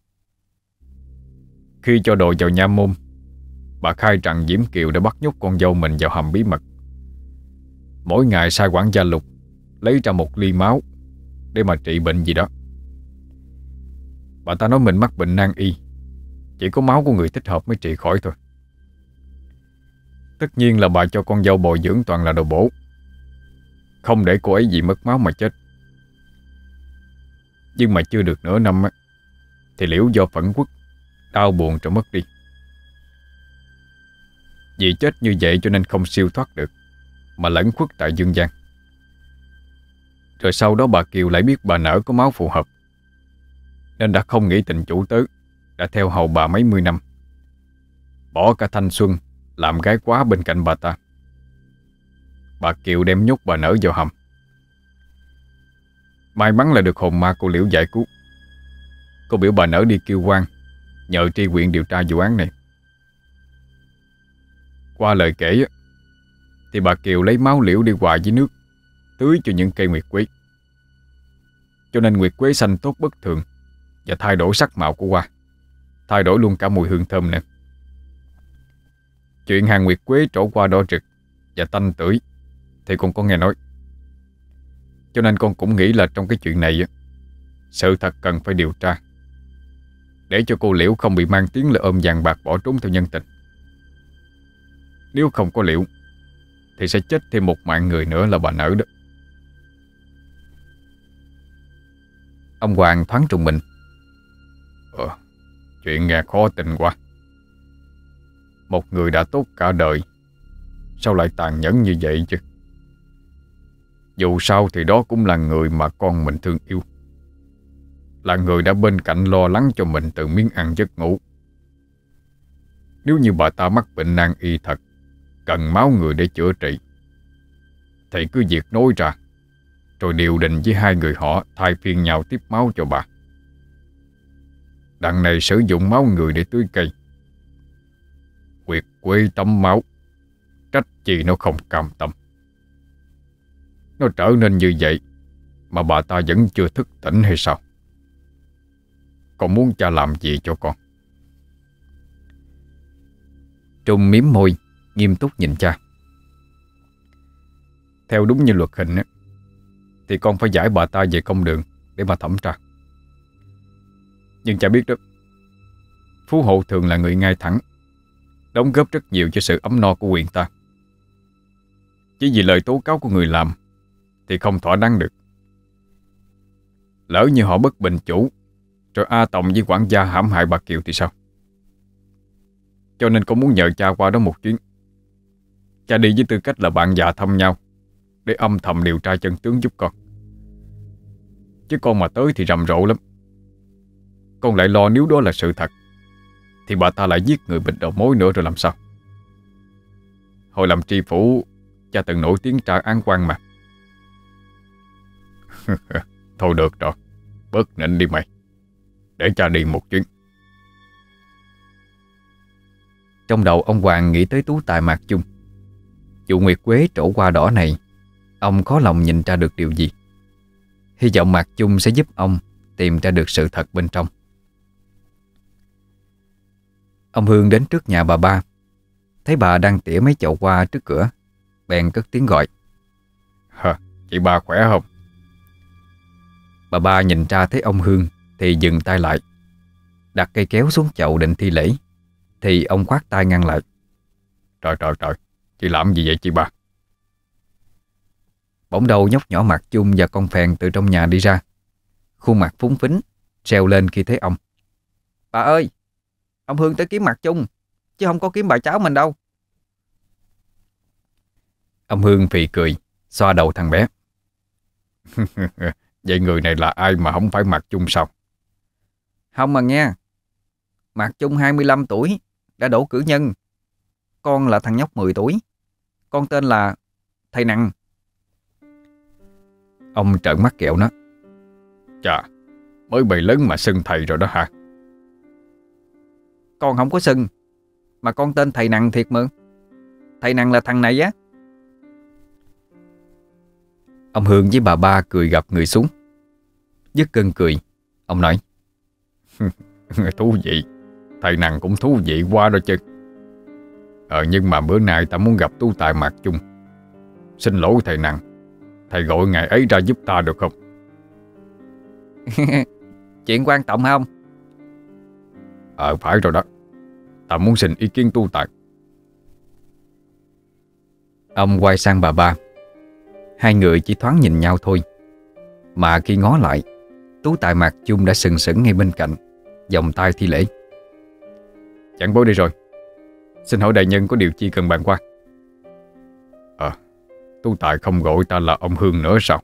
Khi cho đồ vào nha môn, bà khai rằng Diễm Kiều đã bắt nhốt con dâu mình vào hầm bí mật. Mỗi ngày sai quản gia Lục lấy ra 1 ly máu để mà trị bệnh gì đó. Bà ta nói mình mắc bệnh nan y, chỉ có máu của người thích hợp mới trị khỏi thôi. Tất nhiên là bà cho con dâu bồi dưỡng toàn là đồ bổ, không để cô ấy vì mất máu mà chết. Nhưng mà chưa được nửa năm thì Liễu do phẫn uất, đau buồn rồi mất đi. Vì chết như vậy cho nên không siêu thoát được, mà lẩn khuất tại dương gian. Rồi sau đó bà Kiều lại biết bà Nở có máu phù hợp, nên đã không nghĩ tình chủ tớ, đã theo hầu bà mấy mươi năm, bỏ cả thanh xuân làm gái quá bên cạnh bà ta. Bà Kiều đem nhốt bà Nở vào hầm. May mắn là được hồn ma cô Liễu giải cứu. Cô biểu bà Nở đi kêu quan, nhờ tri huyện điều tra vụ án này. Qua lời kể thì bà Kiều lấy máu Liễu đi hòa với nước, tưới cho những cây nguyệt quế, cho nên nguyệt quế xanh tốt bất thường và thay đổi sắc màu của hoa, thay đổi luôn cả mùi hương thơm nè. Chuyện hàng nguyệt quế trổ qua đỏ rực và tanh tưởi thì con có nghe nói. Cho nên con cũng nghĩ là trong cái chuyện này sự thật cần phải điều tra, để cho cô Liễu không bị mang tiếng là ôm vàng bạc bỏ trốn theo nhân tình. Nếu không có Liễu thì sẽ chết thêm một mạng người nữa là bà Nở đó. Ông Hoàng thoáng trùng mình. Chuyện nghe khó tin quá. Một người đã tốt cả đời, sao lại tàn nhẫn như vậy chứ? Dù sao thì đó cũng là người mà con mình thương yêu, là người đã bên cạnh lo lắng cho mình từ miếng ăn giấc ngủ. Nếu như bà ta mắc bệnh nan y thật, cần máu người để chữa trị, thì cứ việc nói ra, rồi điều đình với hai người họ thay phiên nhau tiếp máu cho bà. Đằng này sử dụng máu người để tưới cây. Nguyệt quế tắm máu, trách gì nó không cam tâm. Nó trở nên như vậy mà bà ta vẫn chưa thức tỉnh hay sao? Con muốn cha làm gì cho con? Trung mím môi, nghiêm túc nhìn cha. Theo đúng như luật hình thì con phải giải bà ta về công đường để mà thẩm tra. Nhưng cha biết đó, Phú Hộ thường là người ngay thẳng, đóng góp rất nhiều cho sự ấm no của huyện ta. Chỉ vì lời tố cáo của người làm thì không thỏa đáng được. Lỡ như họ bất bình chủ, rồi A Tòng với quản gia hãm hại bà Kiều thì sao? Cho nên con muốn nhờ cha qua đó một chuyến. Cha đi với tư cách là bạn già thăm nhau, để âm thầm điều tra chân tướng giúp con. Chứ con mà tới thì rầm rộ lắm. Con lại lo nếu đó là sự thật thì bà ta lại giết người bịt đầu mối nữa rồi làm sao? Hồi làm tri phủ, cha từng nổi tiếng tra án quan mà. Thôi được rồi, bớt nịnh đi mày, để cha đi một chuyến. Trong đầu ông Hoàng nghĩ tới tú tài Mạc Chung. Vụ nguyệt quế trổ qua đỏ này, ông khó lòng nhìn ra được điều gì. Hy vọng Mạc Chung sẽ giúp ông tìm ra được sự thật bên trong. Ông Hương đến trước nhà bà Ba, thấy bà đang tỉa mấy chậu hoa trước cửa, bèn cất tiếng gọi. Chị Ba khỏe không? Bà Ba nhìn ra thấy ông Hương thì dừng tay lại, đặt cây kéo xuống chậu định thi lễ, thì ông khoát tay ngăn lại. Trời, chị làm gì vậy chị Ba? Bỗng đầu nhóc nhỏ Mạc Chung và con phèn từ trong nhà đi ra, khuôn mặt phúng phính, reo lên khi thấy ông. Bà ơi, ông Hương tới kiếm Mạc Chung, chứ không có kiếm bà cháu mình đâu. Ông Hương phì cười, xoa đầu thằng bé. Vậy người này là ai mà không phải Mạc Chung sao? Không mà nghe, Mạc Chung 25 tuổi, đã đỗ cử nhân. Con là thằng nhóc 10 tuổi. Con tên là Thầy Nằng. Ông trợn mắt kẹo nó. Chà, mới bày lớn mà xưng thầy rồi đó hả? Con không có xưng, mà con tên Thầy Nằng thiệt mà. Thầy Nằng là thằng này á. Ông Hương với bà Ba cười gập người xuống. Dứt cơn cười, ông nói. Thú vị, thầy Nằng cũng thú vị quá đó chứ. Nhưng mà bữa nay ta muốn gặp tú tài Mạc Chung. Xin lỗi thầy Nằng, thầy gọi ngày ấy ra giúp ta được không? Chuyện quan trọng không? Phải rồi đó, ta muốn xin ý kiến tú tài. Ông quay sang bà Ba. Hai người chỉ thoáng nhìn nhau thôi, mà khi ngó lại, tú tài Mạc Chung đã sừng sững ngay bên cạnh, vòng tay thi lễ. Chẳng bối đi rồi, xin hỏi đại nhân có điều chi cần bàn qua? Tú tài không gọi ta là ông Hương nữa sao?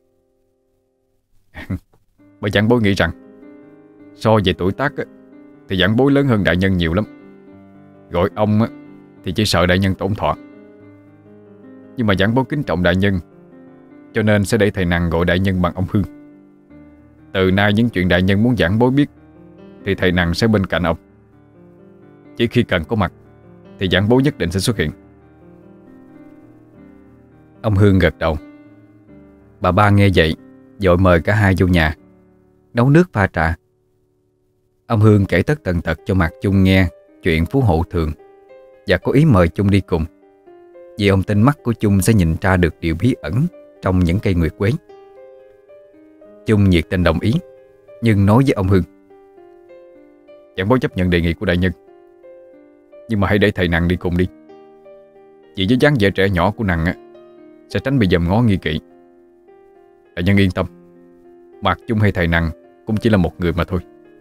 Bởi giảng bối nghĩ rằng so về tuổi tác thì giảng bối lớn hơn đại nhân nhiều lắm. Gọi ông thì chỉ sợ đại nhân tổn thọ. Nhưng mà giảng bối kính trọng đại nhân, cho nên sẽ để thầy Nằng gọi đại nhân bằng ông Hương. Từ nay những chuyện đại nhân muốn giảng bối biết thì thầy Nằng sẽ bên cạnh ông. Chỉ khi cần có mặt thì giảng bối nhất định sẽ xuất hiện. Ông Hương gật đầu. Bà Ba nghe vậy vội mời cả hai vô nhà, nấu nước pha trà. Ông Hương kể tất tần tật cho Mạc Chung nghe chuyện Phú Hộ Thường, và có ý mời Chung đi cùng, vì ông tin mắt của Chung sẽ nhìn ra được điều bí ẩn trong những cây nguyệt quế. Chung nhiệt tình đồng ý, nhưng nói với ông Hương: Chẳng bố chấp nhận đề nghị của đại nhân, nhưng mà hãy để thầy Nặng đi cùng đi. Vì với dáng vẻ trẻ nhỏ của Nặng sẽ tránh bị dòm ngó nghi kỵ. Đại nhân yên tâm, Mạc Chung hay thầy Nặng cũng chỉ là một người mà thôi.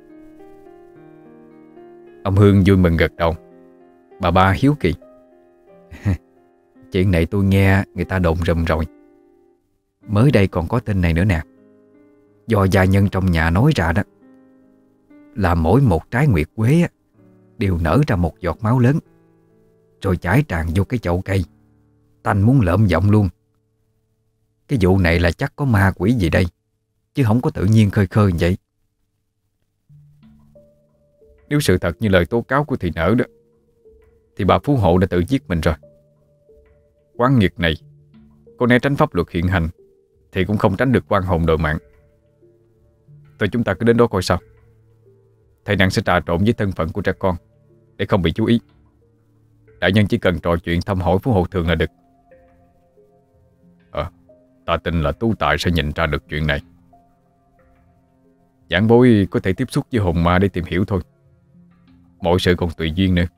Ông Hương vui mừng gật đầu. Bà ba hiếu kỳ: Chuyện này tôi nghe người ta đồn rùm rồi. Mới đây còn có tin này nữa nè. Do gia nhân trong nhà nói ra đó, là mỗi một trái nguyệt quế đều nở ra một giọt máu lớn, rồi chảy tràn vô cái chậu cây. Tanh muốn lợm giọng luôn. Cái vụ này là chắc có ma quỷ gì đây, chứ không có tự nhiên khơi khơi vậy. Nếu sự thật như lời tố cáo của thị nở đó, thì bà phú hộ đã tự giết mình rồi. Quán nghiệt này có né tránh pháp luật hiện hành thì cũng không tránh được oan hồn đòi mạng. Thôi chúng ta cứ đến đó coi sao. Thầy Nặng sẽ trà trộn với thân phận của trẻ con để không bị chú ý. Đại nhân chỉ cần trò chuyện thăm hỏi phú hộ thường là được. Ta tin là Tú Tài sẽ nhìn ra được chuyện này. Giảng bối có thể tiếp xúc với hồn ma để tìm hiểu thôi. Mọi sự còn tùy duyên nữa.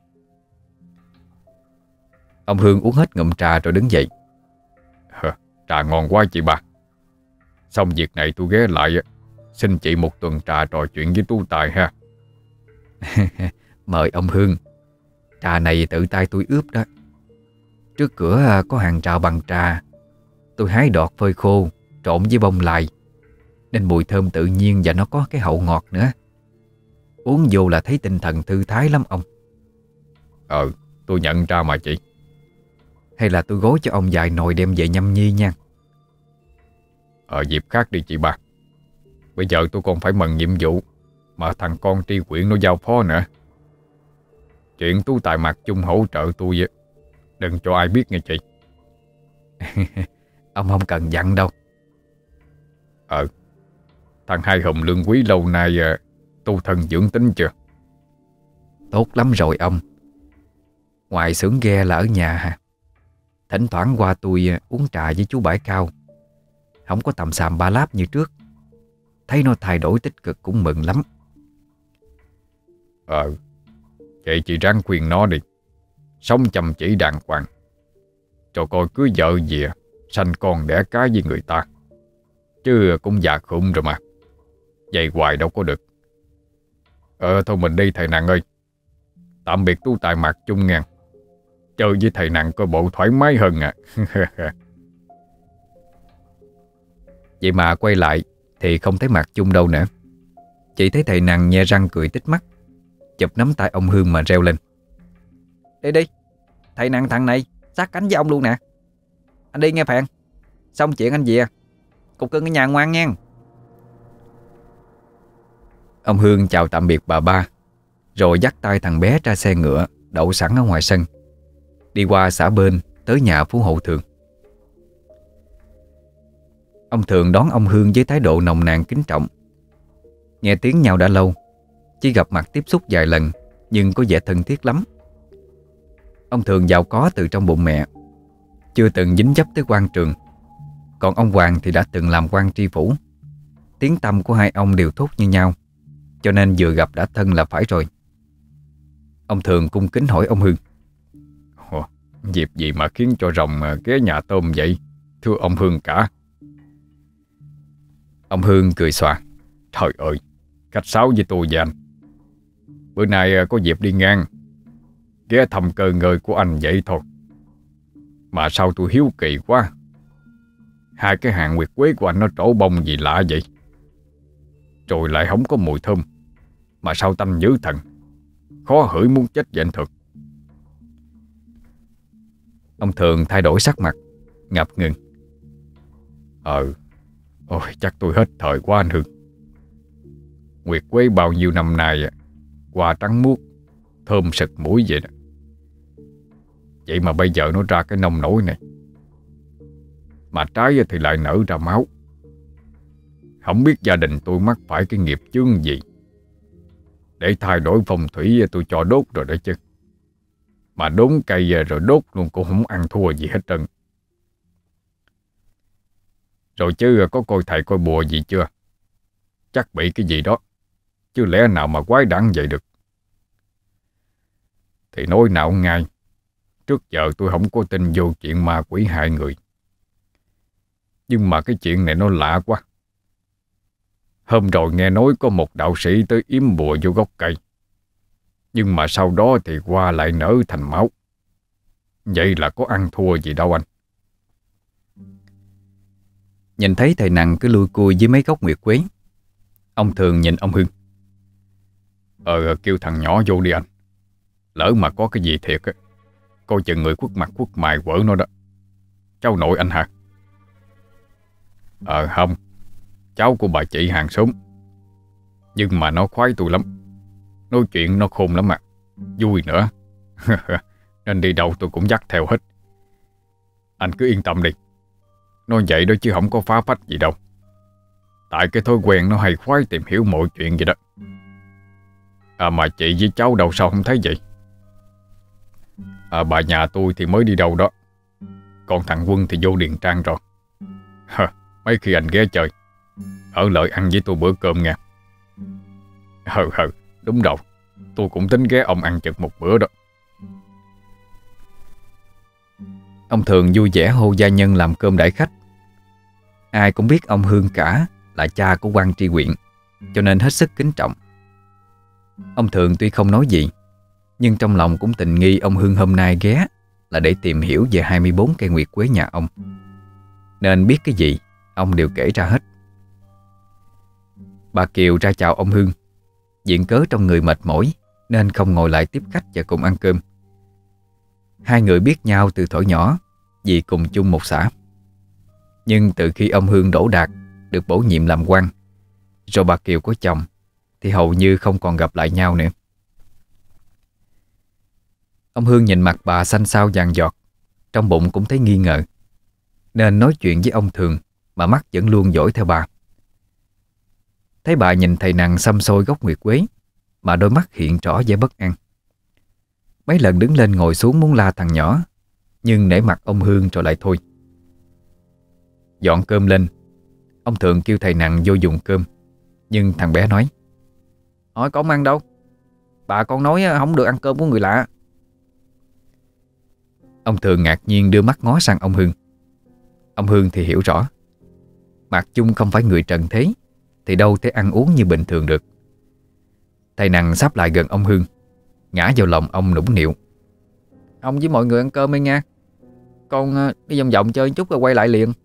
Ông Hương uống hết ngụm trà rồi đứng dậy. Trà ngon quá chị bà. Xong việc này tôi ghé lại, xin chị một tuần trà trò chuyện với Tú Tài ha. Mời ông Hương. Trà này tự tay tôi ướp đó. Trước cửa có hàng rào bằng trà, tôi hái đọt phơi khô trộn với bông lai, nên mùi thơm tự nhiên và nó có cái hậu ngọt nữa. Uống vô là thấy tinh thần thư thái lắm ông. Tôi nhận ra mà chị. Hay là tôi gối cho ông vài nồi đem về nhâm nhi nha. Dịp khác đi chị bà. Bây giờ tôi còn phải mần nhiệm vụ mà thằng con Tri Quyện nó giao phó nữa. Chuyện Tú Tài Mạc Chung hỗ trợ tôi, đừng cho ai biết nghe chị. Ông không cần dặn đâu. Thằng Hai Hùng Lương Quý lâu nay tu thân dưỡng tính chưa? Tốt lắm rồi ông. Ngoài xưởng ghe là ở nhà hả? Thỉnh thoảng qua tôi uống trà với chú Bãi Cao. Không có tầm xàm ba láp như trước. Thấy nó thay đổi tích cực cũng mừng lắm. Vậy chị ráng khuyên nó đi, sống chăm chỉ đàng hoàng, cho coi cưới vợ về sanh con đẻ cái với người ta. Chứ cũng già khủng rồi mà. Vậy hoài đâu có được. Thôi mình đi thầy Nặng ơi. Tạm biệt Tú Tài Mạc Chung nha. Chơi với thầy Nặng coi bộ thoải mái hơn à. Vậy mà quay lại thì không thấy Mạc Chung đâu nữa. Chỉ thấy thầy Nặng nhe răng cười tít mắt, chụp nắm tay ông Hương mà reo lên: Đi đi, thầy Nặng thằng này sát cánh với ông luôn nè. Anh đi nghe Phèn. Xong chuyện anh về cục cưng ở nhà ngoan nha. Ông Hương chào tạm biệt bà ba, rồi dắt tay thằng bé ra xe ngựa đậu sẵn ở ngoài sân, đi qua xã bên tới nhà phú hộ Thường. Ông Thường đón ông Hương với thái độ nồng nàn kính trọng. Nghe tiếng nhau đã lâu, chỉ gặp mặt tiếp xúc vài lần, nhưng có vẻ thân thiết lắm. Ông Thường giàu có từ trong bụng mẹ, chưa từng dính dấp tới quan trường. Còn ông Hoàng thì đã từng làm quan tri phủ. Tiếng tăm của hai ông đều tốt như nhau, cho nên vừa gặp đã thân là phải rồi. Ông Thường cung kính hỏi ông Hương: Dịp gì mà khiến cho rồng ghé nhà tôm vậy, thưa ông Hương cả? Ông Hương cười xòa: Trời ơi, khách sáo với tôi và anh. Bữa nay có dịp đi ngang, ghé thăm cơ ngơi của anh vậy thôi. Mà sao tôi hiếu kỳ quá. Hai cái hàng nguyệt quế của anh nó trổ bông gì lạ vậy? Rồi lại không có mùi thơm, mà sao tanh dữ thần, khó hửi muốn chết vậy anh Thường. Ông Thường thay đổi sắc mặt, ngập ngừng: Ôi chắc tôi hết thời quá anh Hương. Nguyệt quế bao nhiêu năm nay hoa trắng muốt, thơm sực mũi vậy đó. Vậy mà bây giờ nó ra cái nông nổi này. Mà trái thì lại nở ra máu. Không biết gia đình tôi mắc phải cái nghiệp chướng gì để thay đổi phong thủy tôi cho đốt rồi đó chứ. Mà đốn cây rồi đốt luôn cũng không ăn thua gì hết trơn. Rồi chứ có coi thầy coi bùa gì chưa? Chắc bị cái gì đó, chứ lẽ nào mà quái đản vậy được. Thì nói nào ngay, trước giờ tôi không có tin vô chuyện ma quỷ hại người. Nhưng mà cái chuyện này nó lạ quá. Hôm rồi nghe nói có một đạo sĩ tới yếm bùa vô gốc cây, nhưng mà sau đó thì hoa lại nở thành máu. Vậy là có ăn thua gì đâu anh. Nhìn thấy thầy Nặng cứ lui cui với mấy gốc nguyệt quế, ông Thường nhìn ông Hưng. Kêu thằng nhỏ vô đi anh. Lỡ mà có cái gì thiệt á, coi chừng người khuất mặt khuất mày quở nó đó. Cháu nội anh hả? Không, cháu của bà chị hàng xóm. Nhưng mà nó khoái tôi lắm. Nói chuyện nó khôn lắm mà, vui nữa. Nên đi đâu tôi cũng dắt theo hết. Anh cứ yên tâm đi. Nó vậy đó chứ không có phá phách gì đâu. Tại cái thói quen nó hay khoái tìm hiểu mọi chuyện vậy đó. Mà chị với cháu đâu sao không thấy vậy? Bà nhà tôi thì mới đi đâu đó. Còn thằng Quân thì vô Điền Trang rồi. Mấy khi anh ghé chơi, ở lại ăn với tôi bữa cơm nha. Đúng rồi. Tôi cũng tính ghé ông ăn chực một bữa đó. Ông Thường vui vẻ hô gia nhân làm cơm đãi khách. Ai cũng biết ông Hương Cả là cha của quan tri huyện, cho nên hết sức kính trọng. Ông Thường tuy không nói gì, nhưng trong lòng cũng tình nghi ông Hương hôm nay ghé là để tìm hiểu về 24 cây nguyệt quế nhà ông, nên biết cái gì ông đều kể ra hết. Bà Kiều ra chào ông Hương, viện cớ trong người mệt mỏi nên không ngồi lại tiếp khách và cùng ăn cơm. Hai người biết nhau từ thuở nhỏ vì cùng chung một xã. Nhưng từ khi ông Hương đỗ đạt được bổ nhiệm làm quan, rồi bà Kiều có chồng, thì hầu như không còn gặp lại nhau nữa. Ông Hương nhìn mặt bà xanh xao vàng giọt, trong bụng cũng thấy nghi ngờ, nên nói chuyện với ông Thường mà mắt vẫn luôn dõi theo bà. Thấy bà nhìn thầy Nặng xăm xôi gốc nguyệt quế mà đôi mắt hiện rõ vẻ bất an. Mấy lần đứng lên ngồi xuống muốn la thằng nhỏ, nhưng nể mặt ông Hương rồi lại thôi. Dọn cơm lên, ông Thường kêu thầy Nặng vô dùng cơm, nhưng thằng bé nói: "Hỏi con ăn đâu? Bà con nói không được ăn cơm của người lạ." Ông Thường ngạc nhiên đưa mắt ngó sang ông Hương. Ông Hương thì hiểu rõ, Mạc Chung không phải người trần thế, thì đâu thể ăn uống như bình thường được. Thầy Nặng sắp lại gần ông Hương, ngã vào lòng ông nũng nịu: "Ông với mọi người ăn cơm đi nha. Con đi vòng vòng chơi chút rồi quay lại liền."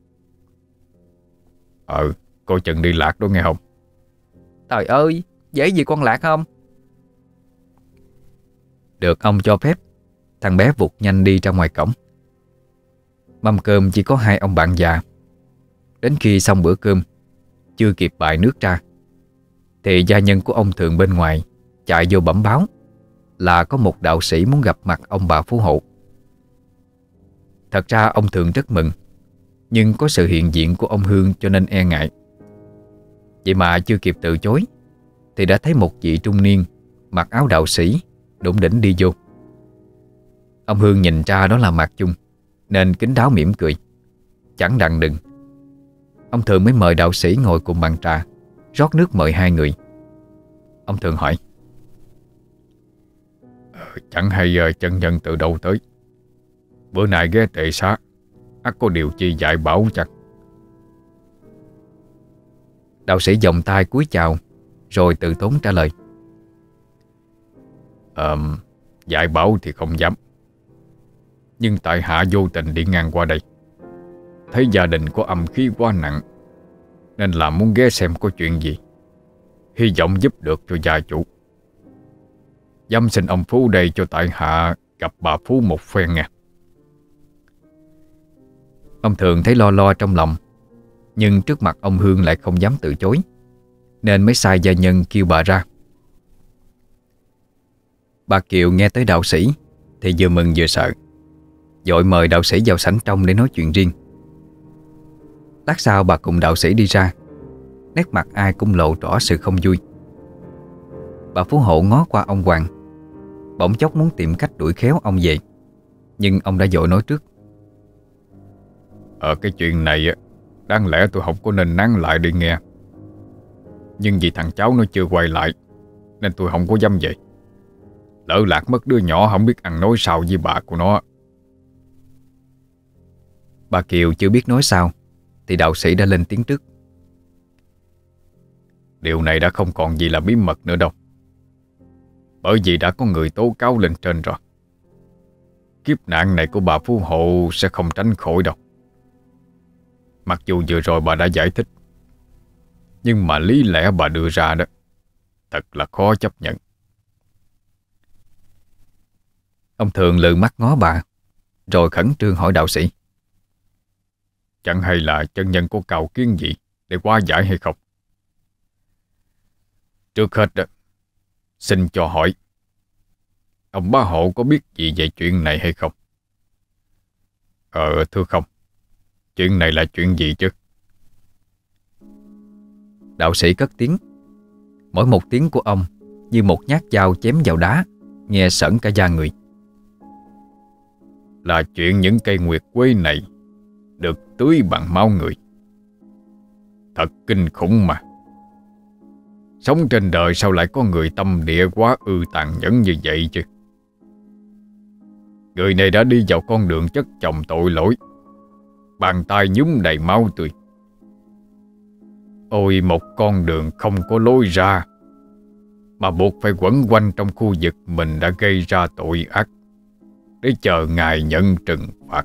Coi chừng đi lạc đó nghe không? Trời ơi, dễ gì con lạc không? Được ông cho phép, thằng bé vụt nhanh đi ra ngoài cổng. Mâm cơm chỉ có hai ông bạn già. Đến khi xong bữa cơm, chưa kịp bày nước ra, thì gia nhân của ông Thường bên ngoài chạy vô bẩm báo là có một đạo sĩ muốn gặp mặt ông bà phú hộ. Thật ra ông Thường rất mừng, nhưng có sự hiện diện của ông Hương cho nên e ngại. Vậy mà chưa kịp từ chối thì đã thấy một vị trung niên mặc áo đạo sĩ đủng đỉnh đi vô. Ông Hương nhìn ra đó là Mạc Chung nên kín đáo mỉm cười. Chẳng đặng đừng, ông Thường mới mời đạo sĩ ngồi cùng bàn trà, rót nước mời hai người. Ông Thường hỏi: Chẳng hay chân nhân từ đâu tới? Bữa nay ghé Tệ Xá, ắt có điều chi dạy bảo chắc? Đạo sĩ vòng tay cúi chào, rồi từ tốn trả lời: Dạy bảo thì không dám, nhưng tại hạ vô tình đi ngang qua đây, thấy gia đình có âm khí quá nặng, nên là muốn ghé xem có chuyện gì, hy vọng giúp được cho gia chủ. Dám xin ông Phú đây cho tại hạ gặp bà Phú một phen nha. Ông Thường thấy lo lo trong lòng, nhưng trước mặt ông Hương lại không dám từ chối, nên mới sai gia nhân kêu bà ra. Bà Kiều nghe tới đạo sĩ thì vừa mừng vừa sợ, vội mời đạo sĩ vào sảnh trong để nói chuyện riêng. Lát sau bà cùng đạo sĩ đi ra, nét mặt ai cũng lộ rõ sự không vui. Bà phú hộ ngó qua ông Hoàng, bỗng chốc muốn tìm cách đuổi khéo ông về. Nhưng ông đã vội nói trước: Ở cái chuyện này á, đáng lẽ tôi không có nên nán lại đi nghe. Nhưng vì thằng cháu nó chưa quay lại nên tôi không có dám về. Lỡ lạc mất đứa nhỏ không biết ăn nói sao với bà của nó. Bà Kiều chưa biết nói sao thì đạo sĩ đã lên tiếng trước: Điều này đã không còn gì là bí mật nữa đâu. Bởi vì đã có người tố cáo lên trên rồi. Kiếp nạn này của bà phú hộ sẽ không tránh khỏi đâu. Mặc dù vừa rồi bà đã giải thích, nhưng mà lý lẽ bà đưa ra đó thật là khó chấp nhận. Ông Thường lừ mắt ngó bà, rồi khẩn trương hỏi đạo sĩ: Chẳng hay là chân nhân có cầu kiến gì để hóa giải hay không? Trước hết đó, xin cho hỏi, ông bá hộ có biết gì về chuyện này hay không? Thưa không. Chuyện này là chuyện gì chứ? Đạo sĩ cất tiếng. Mỗi một tiếng của ông như một nhát dao chém vào đá, nghe sởn cả da người. Là chuyện những cây nguyệt quế này được tưới bằng máu người. Thật kinh khủng mà. Sống trên đời sao lại có người tâm địa quá ư tàn nhẫn như vậy chứ? Người này đã đi vào con đường chất chồng tội lỗi, bàn tay nhúm đầy máu tươi. Ôi, một con đường không có lối ra, mà buộc phải quẩn quanh trong khu vực mình đã gây ra tội ác để chờ ngài nhận trừng phạt.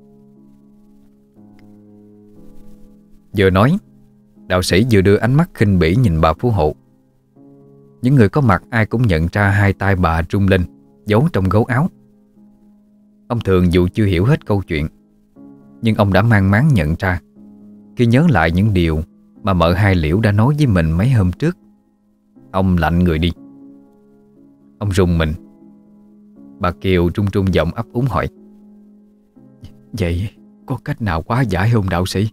Vừa nói, đạo sĩ vừa đưa ánh mắt khinh bỉ nhìn bà phú hộ. Những người có mặt ai cũng nhận ra hai tay bà rung lên, giấu trong gấu áo. Ông Thường dù chưa hiểu hết câu chuyện, nhưng ông đã mang máng nhận ra khi nhớ lại những điều mà mợ Hai Liễu đã nói với mình mấy hôm trước. Ông lạnh người đi. Ông rùng mình. Bà Kiều trung trung giọng ấp úng hỏi: Vậy có cách nào hóa giải không đạo sĩ?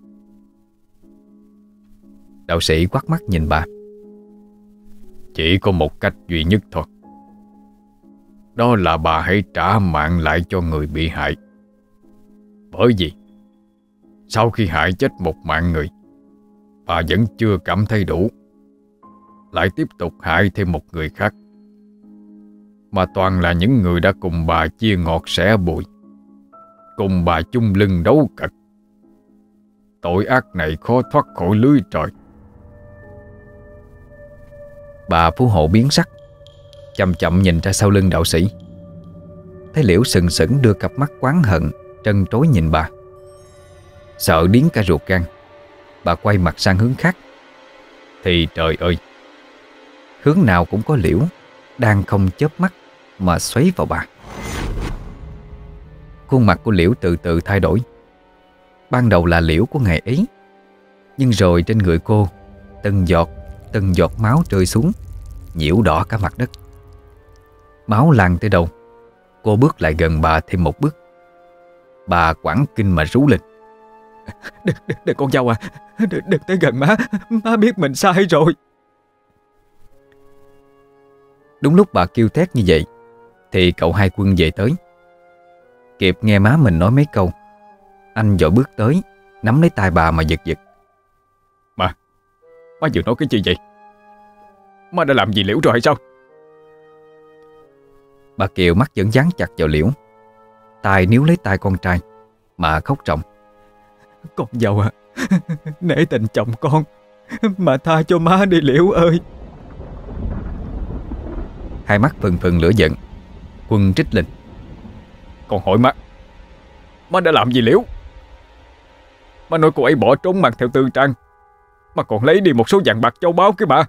Đạo sĩ quắt mắt nhìn bà: Chỉ có một cách duy nhất thôi. Đó là bà hãy trả mạng lại cho người bị hại. Bởi vì sau khi hại chết một mạng người, bà vẫn chưa cảm thấy đủ, lại tiếp tục hại thêm một người khác, mà toàn là những người đã cùng bà chia ngọt sẻ bùi, cùng bà chung lưng đấu cật. Tội ác này khó thoát khỏi lưới trời. Bà phú hộ biến sắc, chậm chậm nhìn ra sau lưng đạo sĩ. Thấy Liễu sừng sững đưa cặp mắt oán hận trân trối nhìn bà. Sợ điếng cả ruột gan, bà quay mặt sang hướng khác. Thì trời ơi, hướng nào cũng có Liễu đang không chớp mắt mà xoáy vào bà. Khuôn mặt của Liễu từ từ thay đổi. Ban đầu là Liễu của ngày ấy, nhưng rồi trên người cô từng giọt máu rơi xuống, nhiễu đỏ cả mặt đất. Máu lan tới đâu, cô bước lại gần bà thêm một bước. Bà quảng kinh mà rú lên: Đừng con dâu à, đừng tới gần má. Má biết mình sai rồi. Đúng lúc bà kêu thét như vậy thì cậu Hai Quân về tới. Kịp nghe má mình nói mấy câu, anh vội bước tới, nắm lấy tay bà mà giật giật: Má vừa nói cái gì vậy? Má đã làm gì Liễu rồi hay sao? Bà Kiều mắt vẫn dán chặt vào Liễu, tay níu lấy tay con trai mà khóc ròng: Con dâu à, nể tình chồng con mà tha cho má đi Liễu ơi. Hai mắt phừng phừng lửa giận, Quân trích lên: Con hỏi má đã làm gì Liễu? Má nói cô ấy bỏ trốn mang theo Tư Trang, mà còn lấy đi một số vàng bạc châu báu kia mà.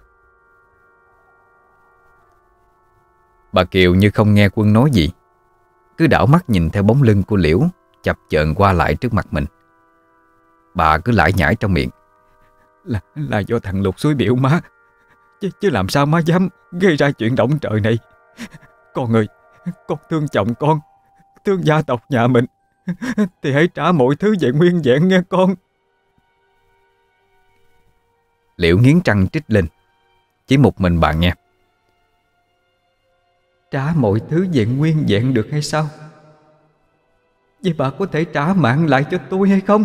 Bà Kiều như không nghe Quân nói gì, cứ đảo mắt nhìn theo bóng lưng của Liễu chập chờn qua lại trước mặt mình. Bà cứ lải nhải trong miệng: Là do thằng Lục xúi biểu má, chứ làm sao má dám gây ra chuyện động trời này. Con ơi, con thương chồng con, thương gia tộc nhà mình, thì hãy trả mọi thứ về nguyên vẹn nghe con. Liễu nghiến răng trích lên. Chỉ một mình bà nghe: trả mọi thứ về nguyên vẹn được hay sao? Vậy bà có thể trả mạng lại cho tôi hay không?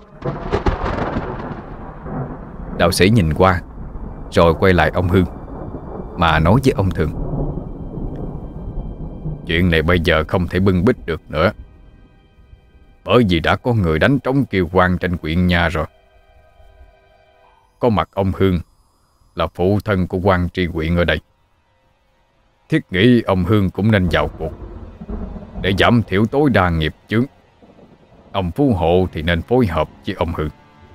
Đạo sĩ nhìn qua, rồi quay lại ông Hương mà nói với ông Thường: chuyện này bây giờ không thể bưng bít được nữa, bởi vì đã có người đánh trống kêu quan trên huyện nhà rồi. Có mặt ông Hương là phụ thân của quan tri huyện ở đây, thiết nghĩ ông Hương cũng nên vào cuộc để giảm thiểu tối đa nghiệp chướng. Ông phú hộ thì nên phối hợp với ông Hương.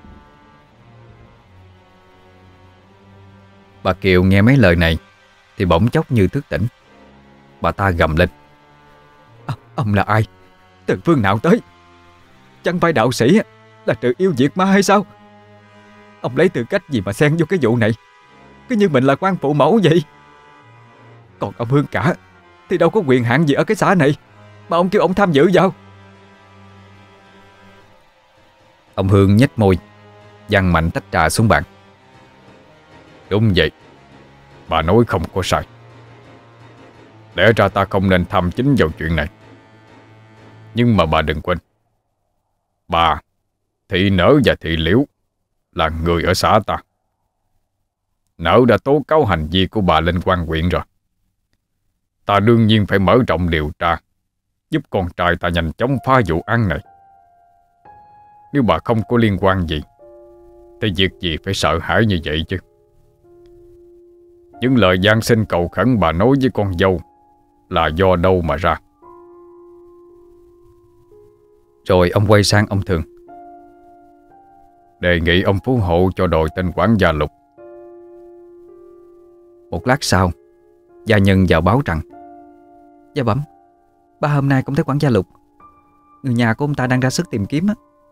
Bà Kiều nghe mấy lời này thì bỗng chốc như thức tỉnh. Bà ta gầm lên: Ông là ai? Từ phương nào tới? Chẳng phải đạo sĩ là trừ yêu diệt ma hay sao? Ông lấy tư cách gì mà xen vô cái vụ này? Cứ như mình là quan phụ mẫu vậy. Còn ông Hương cả thì đâu có quyền hạn gì ở cái xã này mà ông kêu ông tham dự vào. Ông Hương nhếch môi, giăng mạnh tách trà xuống bàn. Đúng vậy, bà nói không có sai. Lẽ ra ta không nên tham chính vào chuyện này. Nhưng mà bà đừng quên, bà, Thị Nở và Thị Liễu là người ở xã ta. Nở đã tố cáo hành vi của bà lên quan huyện rồi. Ta đương nhiên phải mở rộng điều tra, giúp con trai ta nhanh chóng phá vụ án này. Nếu bà không có liên quan gì thì việc gì phải sợ hãi như vậy chứ? Những lời van xin cầu khẩn bà nói với con dâu là do đâu mà ra? Rồi ông quay sang ông Thường: Đề nghị ông phú hộ cho đội tên quản gia Lục. Một lát sau, gia nhân vào báo rằng: Dạ bẩm, ba hôm nay cũng thấy quản gia Lục. Người nhà của ông ta đang ra sức tìm kiếm á.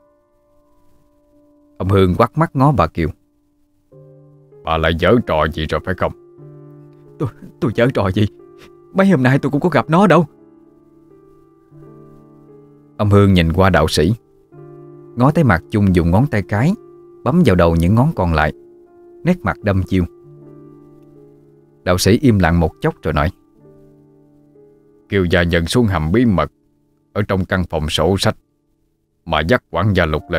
Ông Hương quắt mắt ngó bà Kiều: Bà lại giở trò gì rồi phải không? Tôi giở trò gì? Mấy hôm nay tôi cũng có gặp nó đâu. Ông Hương nhìn qua đạo sĩ, ngó thấy mặt Chung dùng ngón tay cái bấm vào đầu những ngón còn lại, nét mặt đăm chiêu. Đạo sĩ im lặng một chốc rồi nói: Kiều gia nhân xuống hầm bí mật ở trong căn phòng sổ sách mà dắt quản gia Lục lên.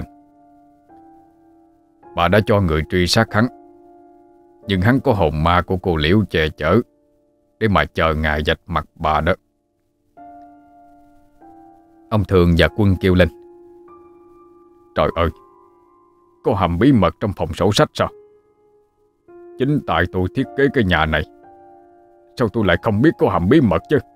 Bà đã cho người truy sát hắn, nhưng hắn có hồn ma của cô Liễu che chở để mà chờ ngài vạch mặt bà đó. Ông Thường và Quân kêu lên: Trời ơi, có hầm bí mật trong phòng sổ sách sao? Chính tại tôi thiết kế cái nhà này, sao tôi lại không biết có hầm bí mật chứ?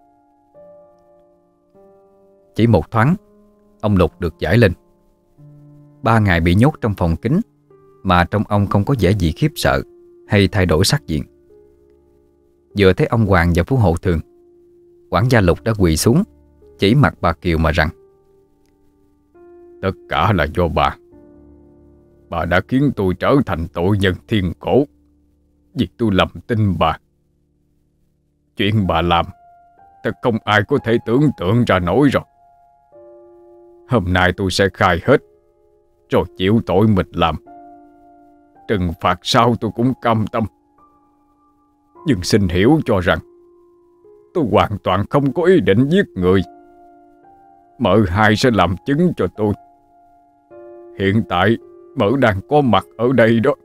Chỉ một thoáng, ông Lục được giải lên. 3 ngày bị nhốt trong phòng kín mà trong ông không có vẻ gì khiếp sợ hay thay đổi sắc diện. Vừa thấy ông Hoàng và phú hộ Thường, quản gia Lục đã quỳ xuống chỉ mặt bà Kiều mà rằng: Tất cả là do bà. Bà đã khiến tôi trở thành tội nhân thiên cổ vì tôi lầm tin bà. Chuyện bà làm thật không ai có thể tưởng tượng ra nổi rồi. Hôm nay tôi sẽ khai hết, rồi chịu tội mình làm. Trừng phạt sau tôi cũng cam tâm. Nhưng xin hiểu cho rằng tôi hoàn toàn không có ý định giết người. Mợ hai sẽ làm chứng cho tôi. Hiện tại mợ đang có mặt ở đây đó.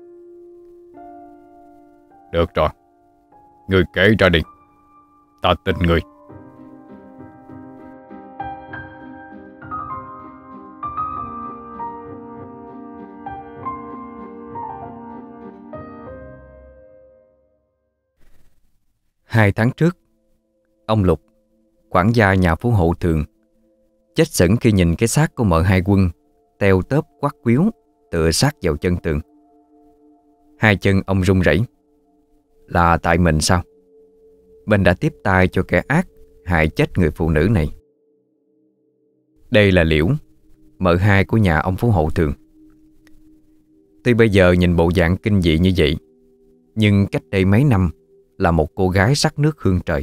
Được rồi, người kể ra đi, ta tin người. Hai tháng trước, ông Lục, quản gia nhà phú hộ Thường, chết sững khi nhìn cái xác của mợ hai Quân teo tớp quắt quýu tựa sát vào chân tường. Hai chân ông run rẩy. Là tại mình sao? Mình đã tiếp tay cho kẻ ác hại chết người phụ nữ này. Đây là Liễu, mợ hai của nhà ông phú hộ Thường. Tuy bây giờ nhìn bộ dạng kinh dị như vậy, nhưng cách đây mấy năm là một cô gái sắc nước hương trời.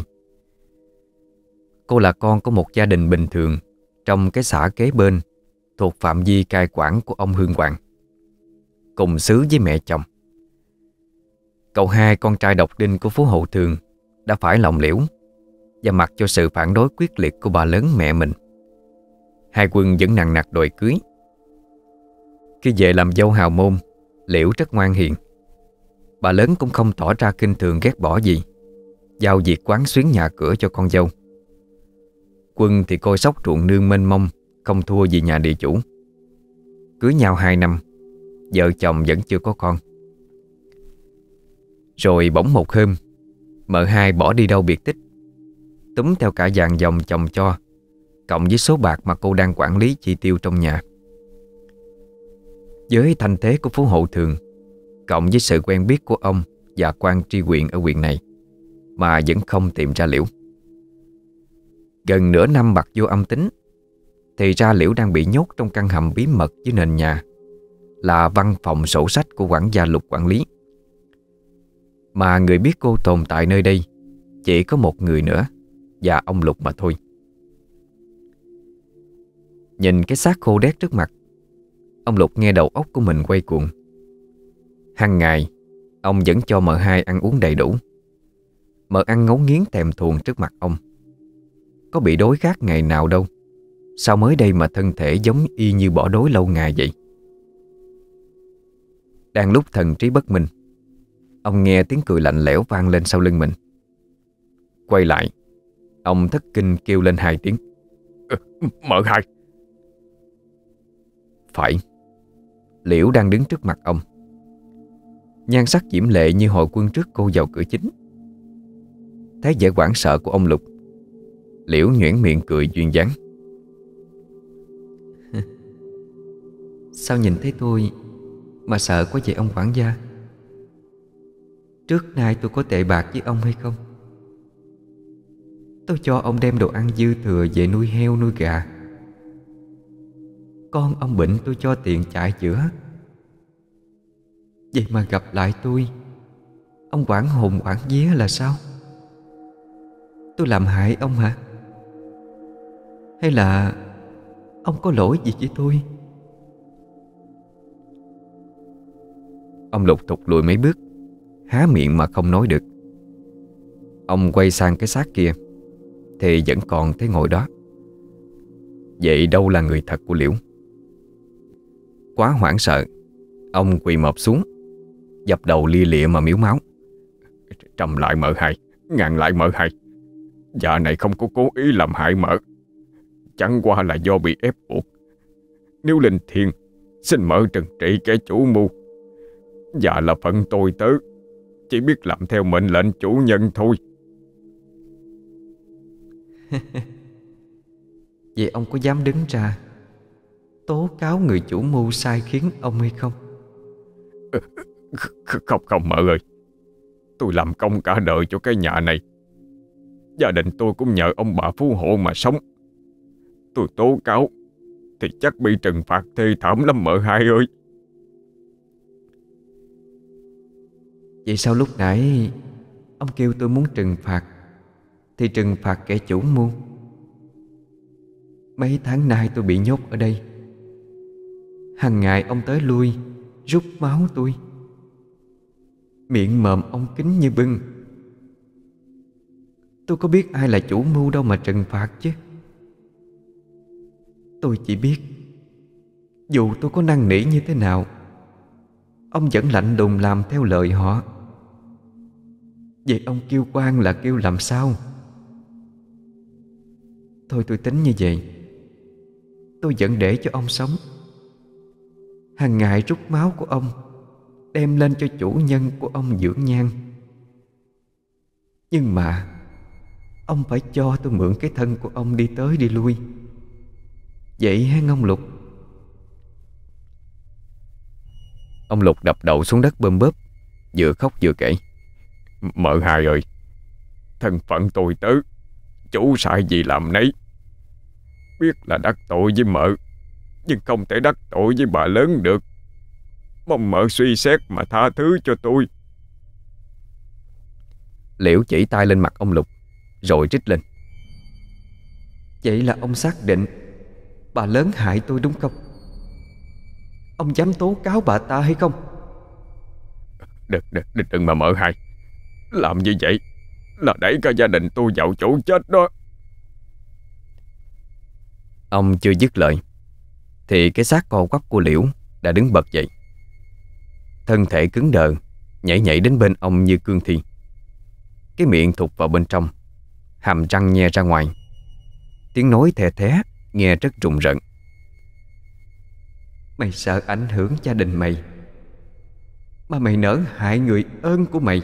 Cô là con của một gia đình bình thường trong cái xã kế bên, thuộc phạm vi cai quản của ông Hương Hoàng, cùng xứ với mẹ chồng. Cậu hai, con trai độc đinh của phú hộ Thường, đã phải lòng Liễu và mặc cho sự phản đối quyết liệt của bà lớn mẹ mình, hai Quân vẫn nằng nặc đòi cưới. Khi về làm dâu hào môn, Liễu rất ngoan hiền. Bà lớn cũng không tỏ ra khinh thường ghét bỏ gì, giao việc quán xuyến nhà cửa cho con dâu. Quân thì coi sóc ruộng nương mênh mông, không thua gì nhà địa chủ. Cưới nhau 2 năm, vợ chồng vẫn chưa có con. Rồi bỗng một hôm, mợ hai bỏ đi đâu biệt tích, túm theo cả vàng dòng chồng cho, cộng với số bạc mà cô đang quản lý chi tiêu trong nhà. Với thanh thế của Phú Hộ Thường, cộng với sự quen biết của ông và quan tri huyện ở huyện này, mà vẫn không tìm ra Liễu. Gần nửa năm bặt vô âm tính, thì ra Liễu đang bị nhốt trong căn hầm bí mật dưới nền nhà, là văn phòng sổ sách của quản gia Lục quản lý. Mà người biết cô tồn tại nơi đây chỉ có một người nữa, và ông Lục mà thôi. Nhìn cái xác khô đét trước mặt, ông Lục nghe đầu óc của mình quay cuồng. Hàng ngày ông vẫn cho mợ hai ăn uống đầy đủ. Mợ ăn ngấu nghiến thèm thuồng trước mặt ông. Có bị đối khác ngày nào đâu, sao mới đây mà thân thể giống y như bỏ đói lâu ngày vậy? Đang lúc thần trí bất minh, ông nghe tiếng cười lạnh lẽo vang lên sau lưng mình. Quay lại, ông thất kinh kêu lên 2 tiếng. Mợ hai. Phải, Liễu đang đứng trước mặt ông, nhan sắc diễm lệ như hồi Quân trước cô vào cửa chính. Thấy vẻ hoảng sợ của ông Lục, Liễu nhuyễn miệng cười duyên dáng. Sao nhìn thấy tôi mà sợ quá vậy ông quản gia? Trước nay tôi có tệ bạc với ông hay không? Tôi cho ông đem đồ ăn dư thừa về nuôi heo nuôi gà. Con ông bệnh tôi cho tiền chạy chữa. Vậy mà gặp lại tôi, ông quản hồn quản vía là sao? Tôi làm hại ông hả? Hay là ông có lỗi gì với tôi? Ông Lục thụt lùi mấy bước, há miệng mà không nói được. Ông quay sang cái xác kia thì vẫn còn thấy ngồi đó. Vậy đâu là người thật của Liễu? Quá hoảng sợ, ông quỳ mọp xuống, dập đầu lia lịa mà miếu máu. Trầm lại mợ hai, ngàn lại mợ hai. Dạ này không có cố ý làm hại mợ, chẳng qua là do bị ép buộc. Nếu linh thiêng, xin mợ trừng trị kẻ chủ mưu. Dạ là phận tôi tớ, chỉ biết làm theo mệnh lệnh chủ nhân thôi. Vậy ông có dám đứng ra tố cáo người chủ mưu sai khiến ông hay không? Không mợ ơi, tôi làm công cả đời cho cái nhà này. Gia đình tôi cũng nhờ ông bà phú hộ mà sống. Tôi tố cáo thì chắc bị trừng phạt thê thảm lắm mợ hai ơi. Vậy sao lúc nãy ông kêu tôi muốn trừng phạt thì trừng phạt kẻ chủ mưu? Mấy tháng nay tôi bị nhốt ở đây, hàng ngày ông tới lui rút máu tôi. Miệng mồm ông kín như bưng. Tôi có biết ai là chủ mưu đâu mà trừng phạt chứ. Tôi chỉ biết dù tôi có năn nỉ như thế nào, ông vẫn lạnh lùng làm theo lời họ. Vậy ông kêu quan là kêu làm sao? Thôi tôi tính như vậy, tôi vẫn để cho ông sống. Hàng ngày rút máu của ông đem lên cho chủ nhân của ông dưỡng nhan. Nhưng mà ông phải cho tôi mượn cái thân của ông đi tới đi lui. Vậy hả ông Lục? Ông Lục đập đầu xuống đất bơm bớp, vừa khóc vừa kể. Mợ hai ơi, thân phận tôi tớ, chủ sai gì làm nấy. Biết là đắc tội với mợ, nhưng không thể đắc tội với bà lớn được. Mong mợ suy xét mà tha thứ cho tôi. Liễu chỉ tay lên mặt ông Lục rồi rít lên. Vậy là ông xác định bà lớn hại tôi đúng không? Ông dám tố cáo bà ta hay không? Đừng mà mợ hai làm như vậy. là đẩy cả gia đình tôi vào chỗ chết đó. Ông chưa dứt lời thì cái xác co quắp của Liễu đã đứng bật dậy. Thân thể cứng đờ, nhảy nhảy đến bên ông như cương thi. Cái miệng thụt vào bên trong, hàm răng nhe ra ngoài. Tiếng nói the thé nghe rất rùng rợn. Mày sợ ảnh hưởng gia đình mày mà mày nỡ hại người ơn của mày.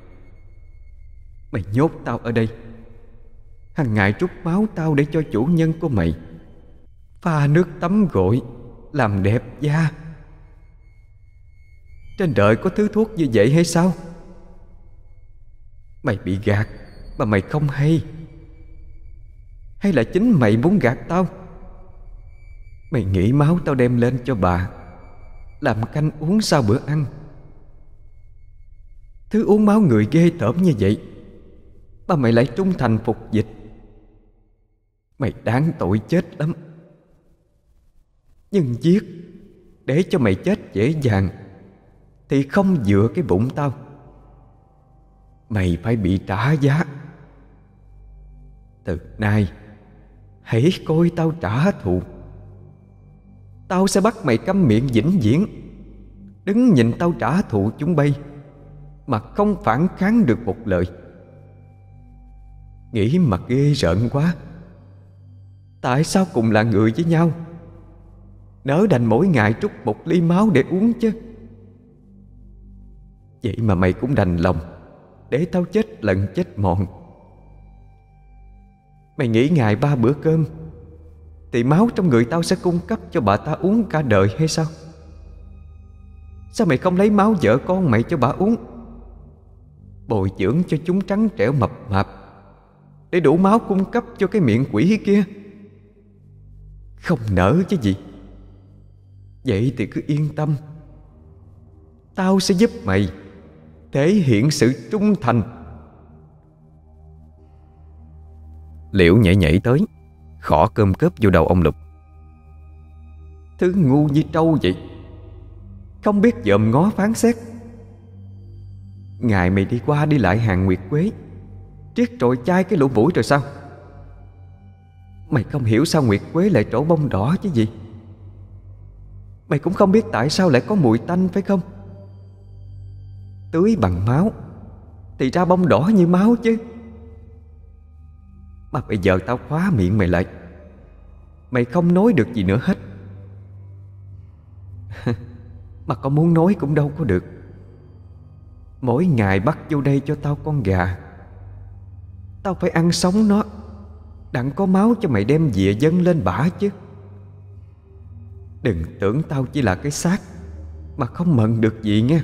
Mày nhốt tao ở đây, hàng ngày trút máu tao để cho chủ nhân của mày pha nước tắm gội làm đẹp da. Trên đời có thứ thuốc như vậy hay sao? Mày bị gạt mà mày không hay, hay là chính mày muốn gạt tao? Mày nghĩ máu tao đem lên cho bà làm canh uống sau bữa ăn. Thứ uống máu người ghê tởm như vậy mà mày lại trung thành phục dịch. Mày đáng tội chết lắm. Nhưng giết để cho mày chết dễ dàng thì không dựa cái bụng tao. Mày phải bị trả giá. Từ nay hãy coi tao trả thù. Tao sẽ bắt mày câm miệng vĩnh viễn, đứng nhìn tao trả thù chúng bay mà không phản kháng được một lời. Nghĩ mà ghê rợn quá. Tại sao cùng là người với nhau nỡ đành mỗi ngày trút một ly máu để uống chứ? Vậy mà mày cũng đành lòng để tao chết lận chết mòn. Mày nghĩ ngày 3 bữa cơm thì máu trong người tao sẽ cung cấp cho bà ta uống cả đời hay sao? Sao mày không lấy máu vợ con mày cho bà uống, bồi dưỡng cho chúng trắng trẻo mập mạp để đủ máu cung cấp cho cái miệng quỷ kia? Không nỡ chứ gì. Vậy thì cứ yên tâm, tao sẽ giúp mày thể hiện sự trung thành. Liễu nhảy nhảy tới, khỏ cơm cớp vô đầu ông Lục. Thứ ngu như trâu vậy, không biết dòm ngó phán xét. Ngày mày đi qua đi lại hàng Nguyệt Quế, triết trội chai cái lỗ mũi rồi sao? Mày không hiểu sao Nguyệt Quế lại trổ bông đỏ chứ gì? Mày cũng không biết tại sao lại có mùi tanh phải không? Tưới bằng máu thì ra bông đỏ như máu chứ. Mà bây giờ tao khóa miệng mày lại, mày không nói được gì nữa hết. Mà có muốn nói cũng đâu có được. Mỗi ngày bắt vô đây cho tao con gà, tao phải ăn sống nó, đặng có máu cho mày đem dịa dâng lên bả chứ. Đừng tưởng tao chỉ là cái xác mà không mận được gì nghe.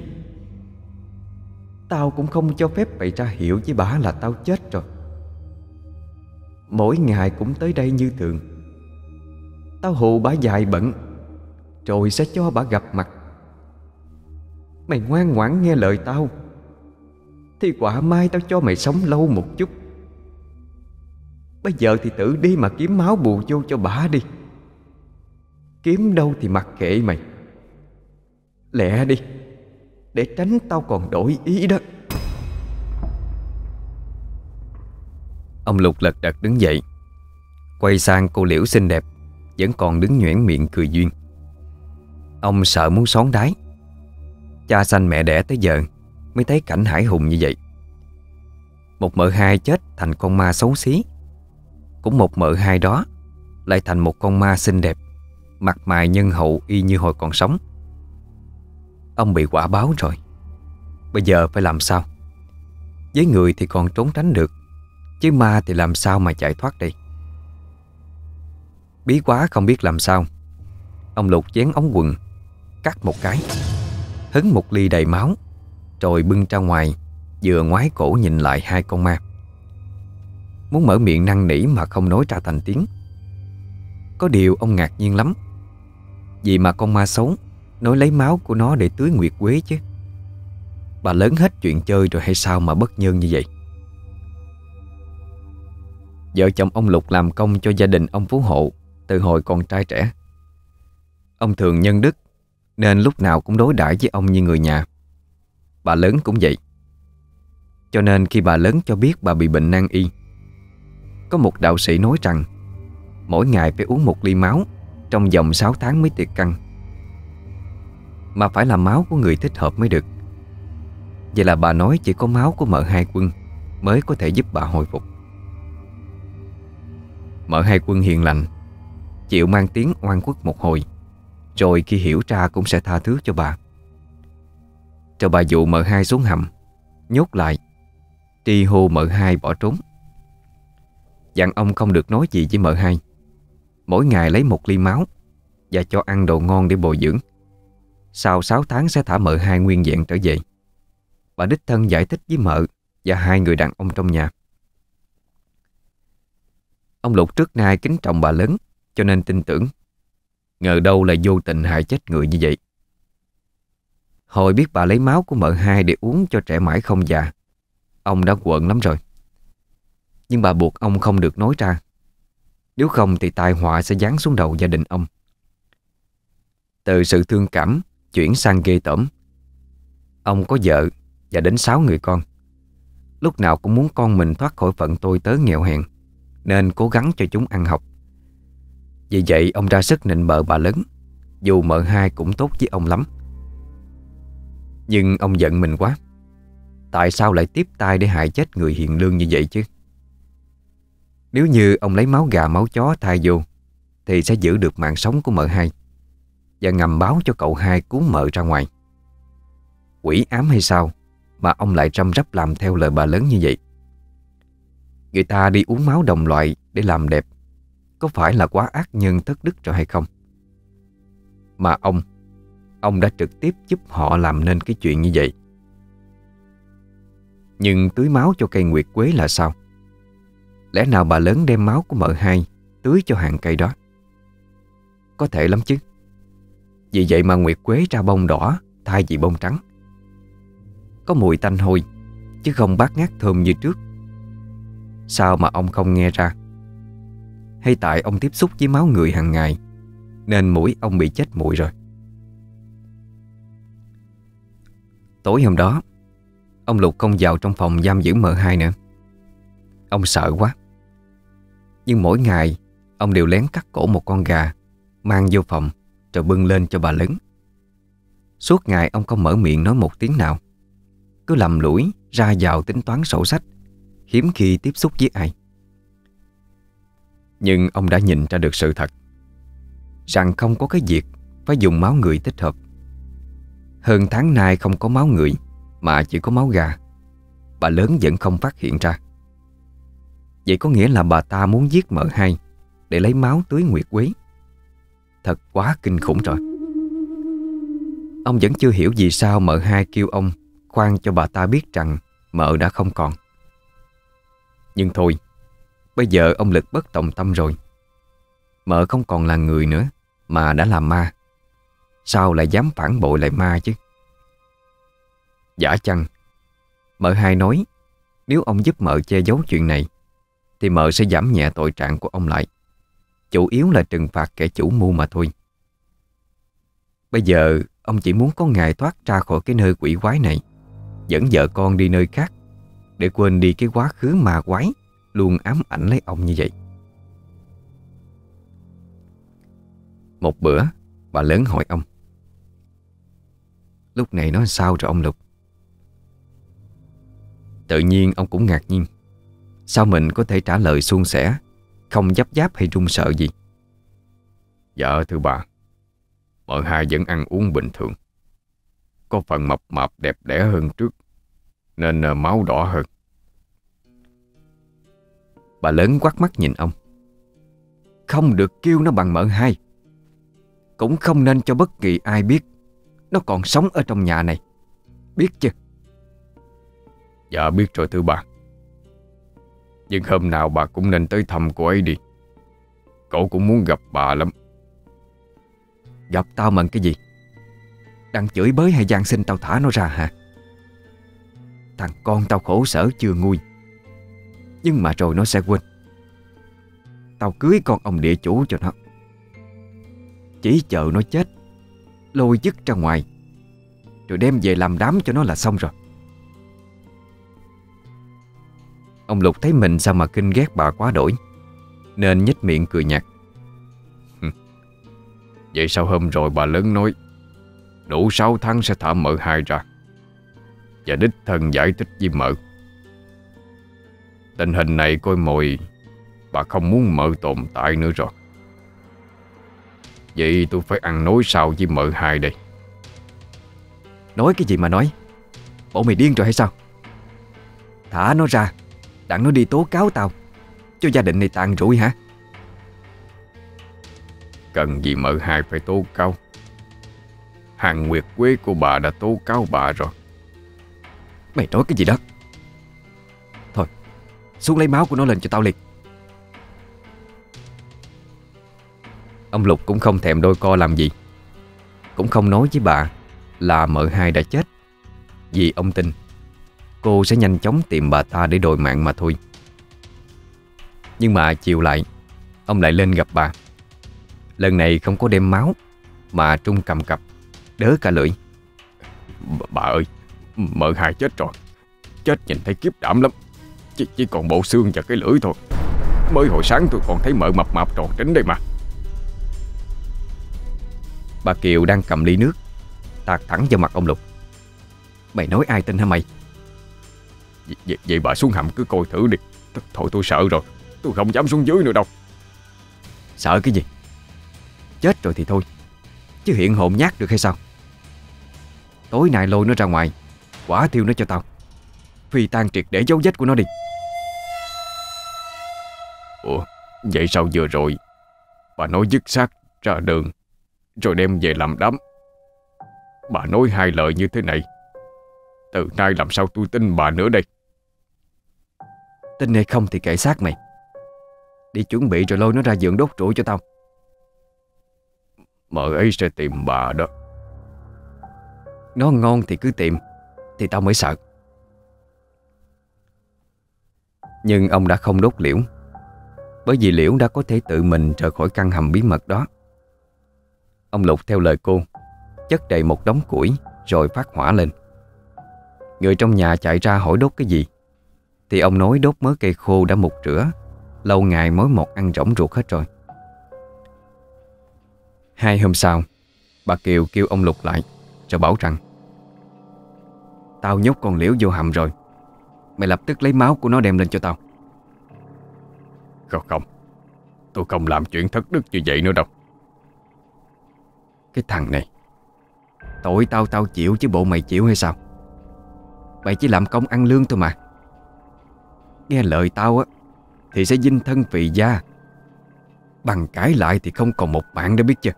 Tao cũng không cho phép mày ra hiệu với bả là tao chết rồi. Mỗi ngày cũng tới đây như thường. Tao hù bả dài bận rồi sẽ cho bả gặp mặt. Mày ngoan ngoãn nghe lời tao thì quả mai tao cho mày sống lâu một chút. Bây giờ thì tự đi mà kiếm máu bù vô cho bả đi. Kiếm đâu thì mặc kệ mày. Lẹ đi, để tránh tao còn đổi ý đó. Ông Lục lật đật đứng dậy, quay sang cô Liễu xinh đẹp vẫn còn đứng nhoẻn miệng cười duyên. Ông sợ muốn xón đái. Cha sanh mẹ đẻ tới giờ mới thấy cảnh hãi hùng như vậy. Một mợ hai chết thành con ma xấu xí, cũng một mợ hai đó lại thành một con ma xinh đẹp, mặt mày nhân hậu y như hồi còn sống. Ông bị quả báo rồi. Bây giờ phải làm sao? Với người thì còn trốn tránh được, chứ ma thì làm sao mà chạy thoát đây? Bí quá không biết làm sao. Ông Lục vén ống quần, cắt một cái, hứng một ly đầy máu, rồi bưng ra ngoài, vừa ngoái cổ nhìn lại hai con ma. Muốn mở miệng năn nỉ mà không nói ra thành tiếng. Có điều ông ngạc nhiên lắm, vì mà con ma xấu nói lấy máu của nó để tưới Nguyệt Quế chứ. Bà lớn hết chuyện chơi rồi hay sao mà bất nhân như vậy? Vợ chồng ông Lục làm công cho gia đình ông Phú Hộ từ hồi còn trai trẻ. Ông thường nhân đức nên lúc nào cũng đối đãi với ông như người nhà. Bà lớn cũng vậy. Cho nên khi bà lớn cho biết bà bị bệnh nan y, có một đạo sĩ nói rằng mỗi ngày phải uống 1 ly máu trong vòng 6 tháng mới tiệt căn, mà phải là máu của người thích hợp mới được. Vậy là bà nói chỉ có máu của mợ Hai Quân mới có thể giúp bà hồi phục. Mợ Hai Quân hiền lành, chịu mang tiếng oan khuất một hồi, rồi khi hiểu ra cũng sẽ tha thứ cho bà. Cho bà dụ mợ Hai xuống hầm, nhốt lại, tri hô mợ Hai bỏ trốn. Dặn ông không được nói gì với mợ Hai, mỗi ngày lấy 1 ly máu và cho ăn đồ ngon để bồi dưỡng. Sau 6 tháng sẽ thả mợ Hai nguyên vẹn trở về. Bà đích thân giải thích với mợ và 2 người đàn ông trong nhà. Ông Lục trước nay kính trọng bà lớn, cho nên tin tưởng. Ngờ đâu là vô tình hại chết người như vậy. Hồi biết bà lấy máu của mợ Hai để uống cho trẻ mãi không già, ông đã quợn lắm rồi. Nhưng bà buộc ông không được nói ra, nếu không thì tai họa sẽ giáng xuống đầu gia đình ông. Từ sự thương cảm chuyển sang ghê tởm. Ông có vợ và đến 6 người con. Lúc nào cũng muốn con mình thoát khỏi phận tôi tớ nghèo hèn, nên cố gắng cho chúng ăn học. Vì vậy ông ra sức nịnh bợ bà lớn, dù mợ Hai cũng tốt với ông lắm. Nhưng ông giận mình quá. Tại sao lại tiếp tay để hại chết người hiền lương như vậy chứ? Nếu như ông lấy máu gà máu chó thay vô, thì sẽ giữ được mạng sống của mợ Hai, và ngầm báo cho cậu Hai cứu mợ ra ngoài. Quỷ ám hay sao mà ông lại răm rắp làm theo lời bà lớn như vậy? Người ta đi uống máu đồng loại để làm đẹp, có phải là quá ác nhân thất đức rồi hay không? Mà ông đã trực tiếp giúp họ làm nên cái chuyện như vậy. Nhưng tưới máu cho cây nguyệt quế là sao? Lẽ nào bà lớn đem máu của mợ Hai tưới cho hàng cây đó? Có thể lắm chứ. Vì vậy mà nguyệt quế ra bông đỏ thay vì bông trắng, có mùi tanh hôi chứ không bát ngát thơm như trước. Sao mà ông không nghe ra? Hay tại ông tiếp xúc với máu người hàng ngày nên mũi ông bị chết mùi rồi? Tối hôm đó, ông Lục không vào trong phòng giam giữ mợ Hai nữa. Ông sợ quá. Nhưng mỗi ngày ông đều lén cắt cổ một con gà, mang vô phòng rồi bưng lên cho bà lớn. Suốt ngày ông không mở miệng nói một tiếng nào, cứ lầm lũi ra vào tính toán sổ sách, hiếm khi tiếp xúc với ai. Nhưng ông đã nhìn ra được sự thật, rằng không có cái việc phải dùng máu người thích hợp. Hơn tháng nay không có máu người mà chỉ có máu gà, bà lớn vẫn không phát hiện ra. Vậy có nghĩa là bà ta muốn giết mợ Hai để lấy máu tưới nguyệt quế. Thật quá kinh khủng rồi. Ông vẫn chưa hiểu vì sao mợ Hai kêu ông khoan cho bà ta biết rằng mợ đã không còn. Nhưng thôi, bây giờ ông Lực bất tòng tâm rồi. Mợ không còn là người nữa mà đã là ma. Sao lại dám phản bội lại ma chứ? Giả chăng mợ Hai nói nếu ông giúp mợ che giấu chuyện này thì mợ sẽ giảm nhẹ tội trạng của ông lại, chủ yếu là trừng phạt kẻ chủ mưu mà thôi. Bây giờ ông chỉ muốn có ngày thoát ra khỏi cái nơi quỷ quái này, dẫn vợ con đi nơi khác để quên đi cái quá khứ ma quái luôn ám ảnh lấy ông như vậy. Một bữa bà lớn hỏi ông: "Lúc này nó sao rồi ông Lục?" Tự nhiên ông cũng ngạc nhiên. Sao mình có thể trả lời suôn sẻ, không giáp giáp hay run sợ gì? "Dạ thưa bà, mợ Hai vẫn ăn uống bình thường, có phần mập mạp đẹp đẽ hơn trước, nên máu đỏ hơn." Bà lớn quắt mắt nhìn ông: "Không được kêu nó bằng mợ Hai, cũng không nên cho bất kỳ ai biết nó còn sống ở trong nhà này, biết chưa?" "Dạ biết rồi thưa bà. Nhưng hôm nào bà cũng nên tới thăm cô ấy đi. Cậu cũng muốn gặp bà lắm." "Gặp tao mần cái gì? Đang chửi bới hay van xin tao thả nó ra hả? Thằng con tao khổ sở chưa nguôi, nhưng mà rồi nó sẽ quên. Tao cưới con ông địa chủ cho nó, chỉ chờ nó chết, lôi dứt ra ngoài, rồi đem về làm đám cho nó là xong rồi." Ông Lục thấy mình sao mà kinh ghét bà quá đổi, nên nhếch miệng cười nhạt. Vậy sao hôm rồi bà lớn nói đủ 6 tháng sẽ thả mợ hai ra, và đích thân giải thích với mợ. Tình hình này coi mồi bà không muốn mợ tồn tại nữa rồi. Vậy tôi phải ăn nói sao với mợ hai đây? Nói cái gì mà nói? Bộ mày điên rồi hay sao? Thả nó ra, đặng nó đi tố cáo tao, cho gia đình này tàn rụi hả? Cần gì mợ hai phải tố cáo? Hàng Nguyệt Quế của bà đã tố cáo bà rồi. Mày nói cái gì đó? Thôi, xuống lấy máu của nó lên cho tao liền. Ông Lục cũng không thèm đôi co làm gì, cũng không nói với bà là mợ hai đã chết, vì ông tin cô sẽ nhanh chóng tìm bà ta để đòi mạng mà thôi. Nhưng mà chiều lại, ông lại lên gặp bà. Lần này không có đem máu, mà trung cầm cập, đớ cả lưỡi. Bà ơi, mợ hai chết rồi. Chết nhìn thấy kiếp đảm lắm. Chỉ còn bộ xương và cái lưỡi thôi. Mới hồi sáng tôi còn thấy mợ mập mạp tròn trĩnh đây mà. Bà Kiều đang cầm ly nước tạt thẳng vào mặt ông Lục. Mày nói ai tin hả mày? Vậy bà xuống hầm cứ coi thử đi. Thôi tôi sợ rồi, tôi không dám xuống dưới nữa đâu. Sợ cái gì? Chết rồi thì thôi, chứ hiện hồn nhát được hay sao? Tối nay lôi nó ra ngoài, quả thiêu nó cho tao, phi tan triệt để dấu vết của nó đi. Ủa, vậy sao vừa rồi bà nói dứt xác ra đường rồi đem về làm đám? Bà nói hai lời như thế này, từ nay làm sao tôi tin bà nữa đây? Tin hay không thì kệ xác mày. Đi chuẩn bị rồi lôi nó ra giường đốt trụi cho tao. Mợ ấy sẽ tìm bà đó. Nó ngon thì cứ tìm, thì tao mới sợ. Nhưng ông đã không đốt Liễu, bởi vì Liễu đã có thể tự mình rời khỏi căn hầm bí mật đó. Ông Lục theo lời cô chất đầy một đống củi rồi phát hỏa lên. Người trong nhà chạy ra hỏi đốt cái gì, thì ông nói đốt mớ cây khô đã mục rửa, lâu ngày mối một ăn rỗng ruột hết rồi. 2 hôm sau, bà Kiều kêu ông Lục lại rồi bảo rằng: Tao nhốt con Liễu vô hầm rồi, mày lập tức lấy máu của nó đem lên cho tao. Không, tôi không làm chuyện thất đức như vậy nữa đâu. Cái thằng này, tội tao chịu chứ bộ mày chịu hay sao? Mày chỉ làm công ăn lương thôi mà. Nghe lời tao á thì sẽ dinh thân phì gia, bằng cãi lại thì không còn một mạng đã biết chưa.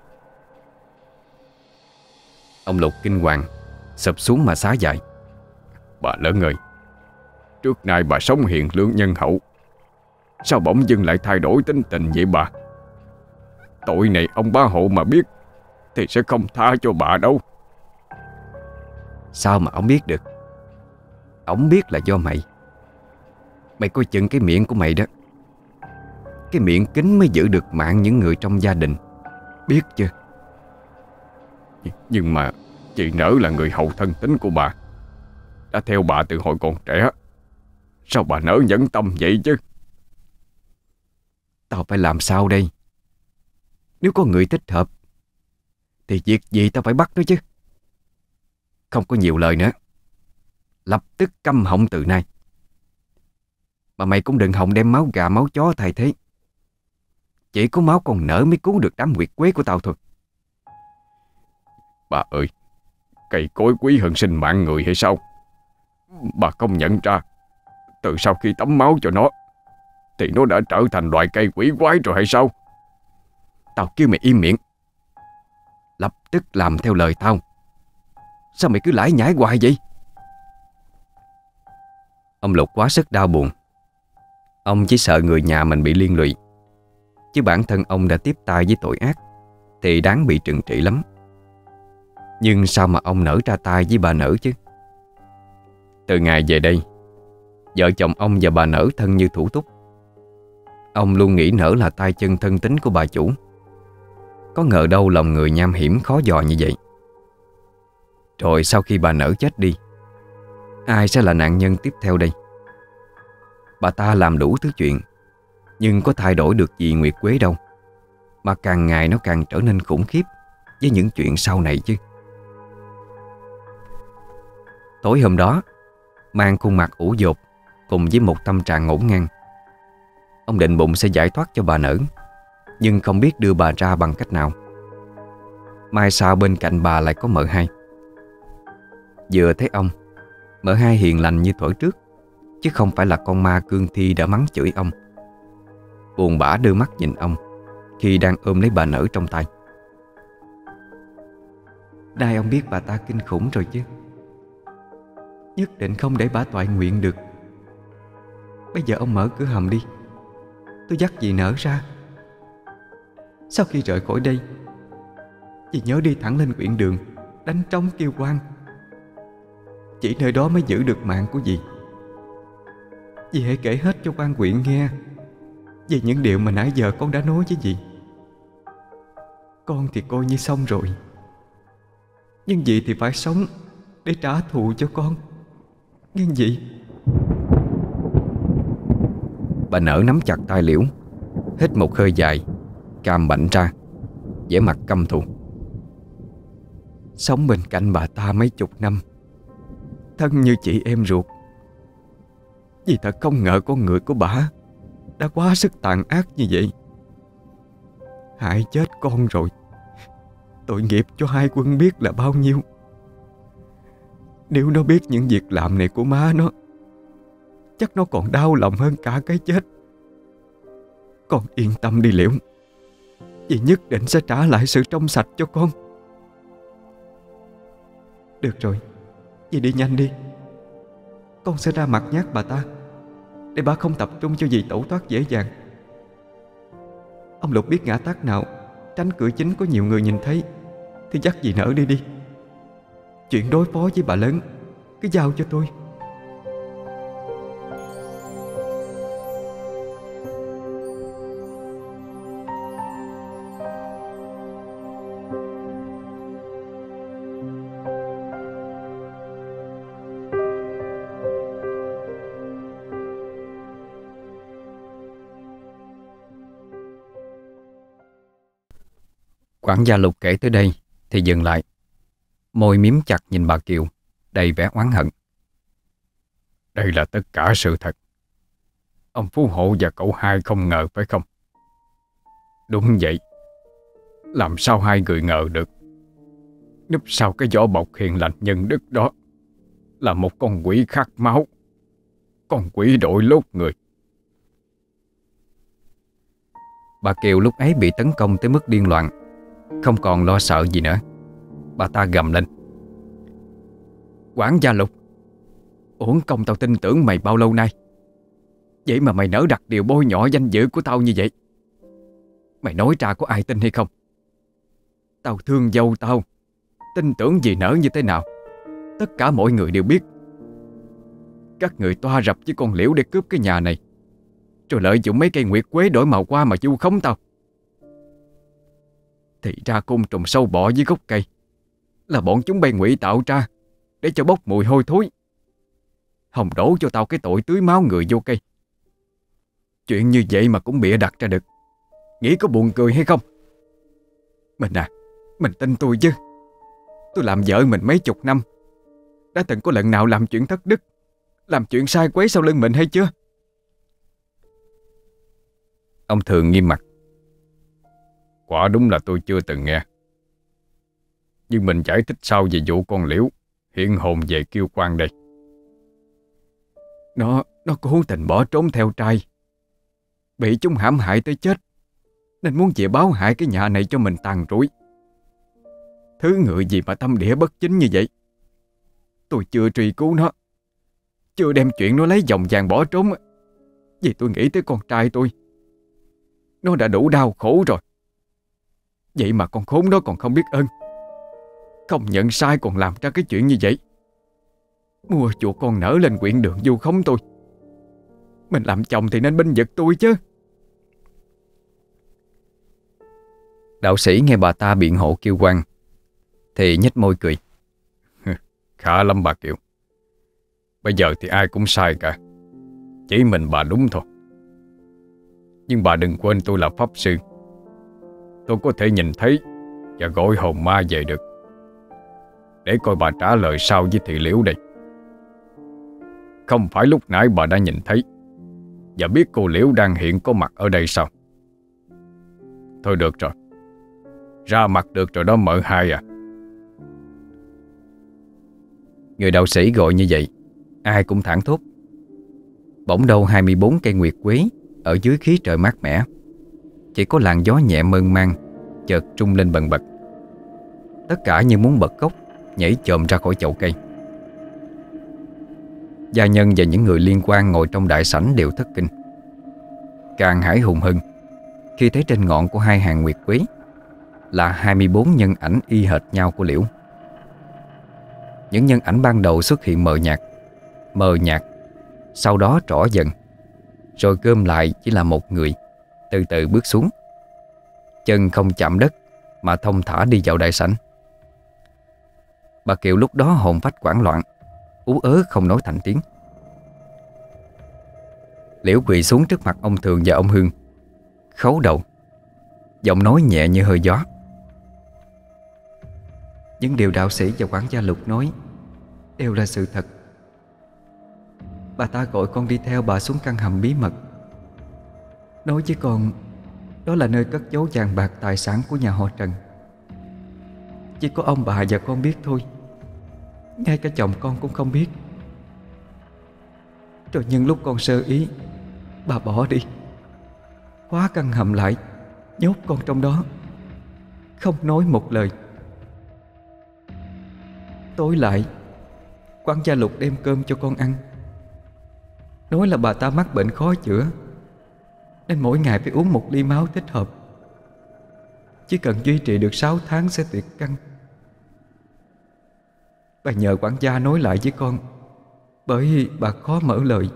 Ông Lục kinh hoàng sụp xuống mà xá dại. Bà lớn ơi, trước nay bà sống hiền lương nhân hậu, sao bỗng dưng lại thay đổi tính tình vậy bà? Tội này ông bá hộ mà biết thì sẽ không tha cho bà đâu. Sao mà ông biết được? Ông biết là do mày. Mày coi chừng cái miệng của mày đó. Cái miệng kín mới giữ được mạng những người trong gia đình, biết chưa? Nhưng mà chị Nở là người hậu thân tín của bà, đã theo bà từ hồi còn trẻ. Sao bà Nở nhẫn tâm vậy chứ? Tao phải làm sao đây? Nếu có người thích hợp thì việc gì tao phải bắt nó chứ. Không có nhiều lời nữa, lập tức câm họng từ nay. Mà mày cũng đừng hòng đem máu gà máu chó thay thế. Chỉ có máu con Nở mới cứu được đám Nguyệt Quế của tao thôi. Bà ơi, cây cối quý hơn sinh mạng người hay sao? Bà không nhận ra từ sau khi tắm máu cho nó thì nó đã trở thành loại cây quỷ quái rồi hay sao? Tao kêu mày im miệng, lập tức làm theo lời tao. Sao mày cứ lải nhải hoài vậy? Ông Lục quá sức đau buồn. Ông chỉ sợ người nhà mình bị liên lụy, chứ bản thân ông đã tiếp tay với tội ác thì đáng bị trừng trị lắm. Nhưng sao mà ông nỡ ra tay với bà Nở chứ? Từ ngày về đây, vợ chồng ông và bà Nở thân như thủ túc. Ông luôn nghĩ Nở là tay chân thân tín của bà chủ. Có ngờ đâu lòng người nham hiểm khó dò như vậy. Rồi sau khi bà Nở chết đi, ai sẽ là nạn nhân tiếp theo đây? Bà ta làm đủ thứ chuyện, nhưng có thay đổi được gì Nguyệt Quế đâu. Mà càng ngày nó càng trở nên khủng khiếp với những chuyện sau này chứ. Tối hôm đó, mang khuôn mặt ủ dột cùng với một tâm trạng ngổn ngang, ông định bụng sẽ giải thoát cho bà Nở, nhưng không biết đưa bà ra bằng cách nào. Mai sau bên cạnh bà lại có mợ hai. Vừa thấy ông, mợ hai hiền lành như thuở trước, chứ không phải là con ma cương thi đã mắng chửi ông. Buồn bã đưa mắt nhìn ông khi đang ôm lấy bà Nở trong tay. Nay ông biết bà ta kinh khủng rồi chứ. Nhất định không để bà toại nguyện được. Bây giờ ông mở cửa hầm đi, tôi dắt dì Nở ra. Sau khi rời khỏi đây, dì nhớ đi thẳng lên quyện đường, đánh trống kêu quan. Chỉ nơi đó mới giữ được mạng của dì. Dì hãy kể hết cho quan quyện nghe về những điều mà nãy giờ con đã nói với dì. Con thì coi như xong rồi, nhưng dì thì phải sống để trả thù cho con, nghe dì. Bà Nở nắm chặt tay Liễu, hít một hơi dài, càm bạnh ra, vẻ mặt căm thù. Sống bên cạnh bà ta mấy chục năm, thân như chị em ruột, dì thật không ngờ con người của bà đã quá sức tàn ác như vậy. Hại chết con rồi. Tội nghiệp cho hai Quân biết là bao nhiêu. Nếu nó biết những việc làm này của má nó, chắc nó còn đau lòng hơn cả cái chết. Con yên tâm đi Liễu, dì nhất định sẽ trả lại sự trong sạch cho con. Được rồi, dì đi nhanh đi. Con sẽ ra mặt nhát bà ta, để bà không tập trung cho dì tẩu thoát dễ dàng. Ông Lục biết ngã tắc nào tránh cửa chính có nhiều người nhìn thấy thì dắt dì Nở đi đi. Chuyện đối phó với bà lớn cứ giao cho tôi. Quản gia Lục kể tới đây thì dừng lại, môi miếm chặt nhìn bà Kiều, đầy vẻ oán hận. Đây là tất cả sự thật. Ông Phú Hộ và cậu hai không ngờ phải không? Đúng vậy. Làm sao hai người ngờ được? Núp sau cái vỏ bọc hiền lành nhân đức đó là một con quỷ khát máu, con quỷ đội lốt người. Bà Kiều lúc ấy bị tấn công tới mức điên loạn, không còn lo sợ gì nữa. Bà ta gầm lên. Quản gia Lục, uổng công tao tin tưởng mày bao lâu nay, vậy mà mày nỡ đặt điều bôi nhọ danh dự của tao như vậy. Mày nói ra có ai tin hay không? Tao thương dâu tao, tin tưởng dì Nở như thế nào, tất cả mọi người đều biết. Các người toa rập với con Liễu để cướp cái nhà này, rồi lợi dụng mấy cây nguyệt quế đổi màu qua mà vu khống tao. Thì ra côn trùng sâu bọ dưới gốc cây là bọn chúng bay ngụy tạo ra để cho bốc mùi hôi thối, hòng đổ cho tao cái tội tưới máu người vô cây. Chuyện như vậy mà cũng bịa đặt ra được, nghĩ có buồn cười hay không? Mình tin tôi chứ. Tôi làm vợ mình mấy chục năm, đã từng có lần nào làm chuyện thất đức, làm chuyện sai quấy sau lưng mình hay chưa? Ông Thường nghiêm mặt. Quả đúng là tôi chưa từng nghe. Nhưng mình giải thích sao về vụ con Liễu hiện hồn về kiêu quan đây? Nó cố tình bỏ trốn theo trai, bị chúng hãm hại tới chết, nên muốn về báo hại cái nhà này cho mình tàn rủi. Thứ người gì mà tâm địa bất chính như vậy. Tôi chưa truy cứu nó, chưa đem chuyện nó lấy vòng vàng bỏ trốn, vì tôi nghĩ tới con trai tôi. Nó đã đủ đau khổ rồi, vậy mà con khốn đó còn không biết ơn, không nhận sai còn làm ra cái chuyện như vậy. Mua chuộc con Nở lên quyện đường vu khống tôi. Mình làm chồng thì nên bênh vực tôi chứ. Đạo sĩ nghe bà ta biện hộ kêu oan thì nhếch môi cười. Khá lắm bà Kiều. Bây giờ thì ai cũng sai cả. Chỉ mình bà đúng thôi. Nhưng bà đừng quên tôi là pháp sư. Tôi có thể nhìn thấy và gọi hồn ma về được. Để coi bà trả lời sao với thị Liễu đây. Không phải lúc nãy bà đã nhìn thấy và biết cô Liễu đang hiện có mặt ở đây sao? Thôi được rồi, ra mặt được rồi đó mợ hai à. Người đạo sĩ gọi như vậy, ai cũng thảng thốt. Bỗng đâu 24 cây nguyệt quế ở dưới khí trời mát mẻ, chỉ có làn gió nhẹ mơn man chợt trung lên bần bật. Tất cả như muốn bật gốc, nhảy chồm ra khỏi chậu cây. Gia nhân và những người liên quan ngồi trong đại sảnh đều thất kinh. Càng hãi hùng hơn khi thấy trên ngọn của hai hàng nguyệt quế là 24 nhân ảnh y hệt nhau của Liễu. Những nhân ảnh ban đầu xuất hiện mờ nhạt, sau đó rõ dần, rồi gom lại chỉ là một người, từ từ bước xuống. Chân không chạm đất mà thông thả đi vào đại sảnh. Bà Kiều lúc đó hồn phách hoảng loạn, ú ớ không nói thành tiếng. Liễu quỳ xuống trước mặt ông Thường và ông Hương, khấu đầu, giọng nói nhẹ như hơi gió. Những điều đạo sĩ và quản gia Lục nói đều là sự thật. Bà ta gọi con đi theo bà xuống căn hầm bí mật, nói với con đó là nơi cất giấu vàng bạc tài sản của nhà họ Trần. Chỉ có ông bà và con biết thôi, ngay cả chồng con cũng không biết. Rồi nhân lúc con sơ ý, bà bỏ đi, khóa căn hầm lại, nhốt con trong đó, không nói một lời. Tối lại, quản gia Lục đem cơm cho con ăn, nói là bà ta mắc bệnh khó chữa nên mỗi ngày phải uống một ly máu thích hợp. Chỉ cần duy trì được 6 tháng sẽ tuyệt căn. Bà nhờ quản gia nói lại với con, bởi bà khó mở lời.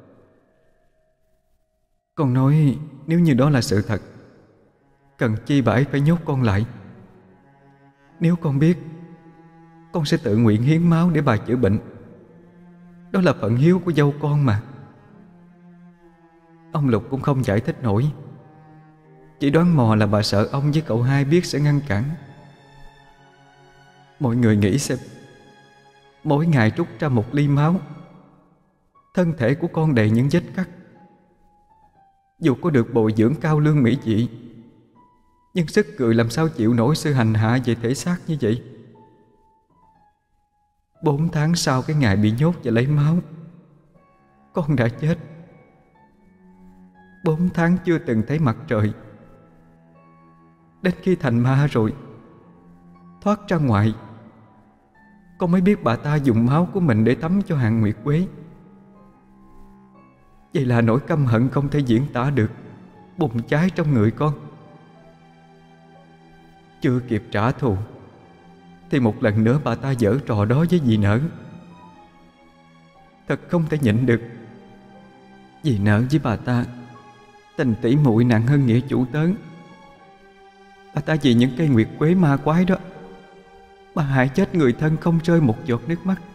Con nói nếu như đó là sự thật, cần chi bà ấy phải nhốt con lại. Nếu con biết, con sẽ tự nguyện hiến máu để bà chữa bệnh. Đó là phận hiếu của dâu con mà. Ông Lục cũng không giải thích nổi, chỉ đoán mò là bà sợ ông với cậu hai biết sẽ ngăn cản. Mọi người nghĩ xem, mỗi ngày trút ra một ly máu, thân thể của con đầy những vết cắt. Dù có được bồi dưỡng cao lương mỹ vị, nhưng sức cười làm sao chịu nổi sự hành hạ về thể xác như vậy. 4 tháng sau cái ngày bị nhốt và lấy máu, con đã chết. 4 tháng chưa từng thấy mặt trời. Đến khi thành ma rồi, thoát ra ngoài, con mới biết bà ta dùng máu của mình để tắm cho hàng nguyệt quế. Vậy là nỗi căm hận không thể diễn tả được bùng cháy trong người con. Chưa kịp trả thù thì một lần nữa bà ta giở trò đó với dì Nở. Thật không thể nhịn được. Dì Nở với bà ta tình tỉ muội nặng hơn nghĩa chủ tớ. Bà ta vì những cây nguyệt quế ma quái đó mà hại chết người thân không rơi một giọt nước mắt.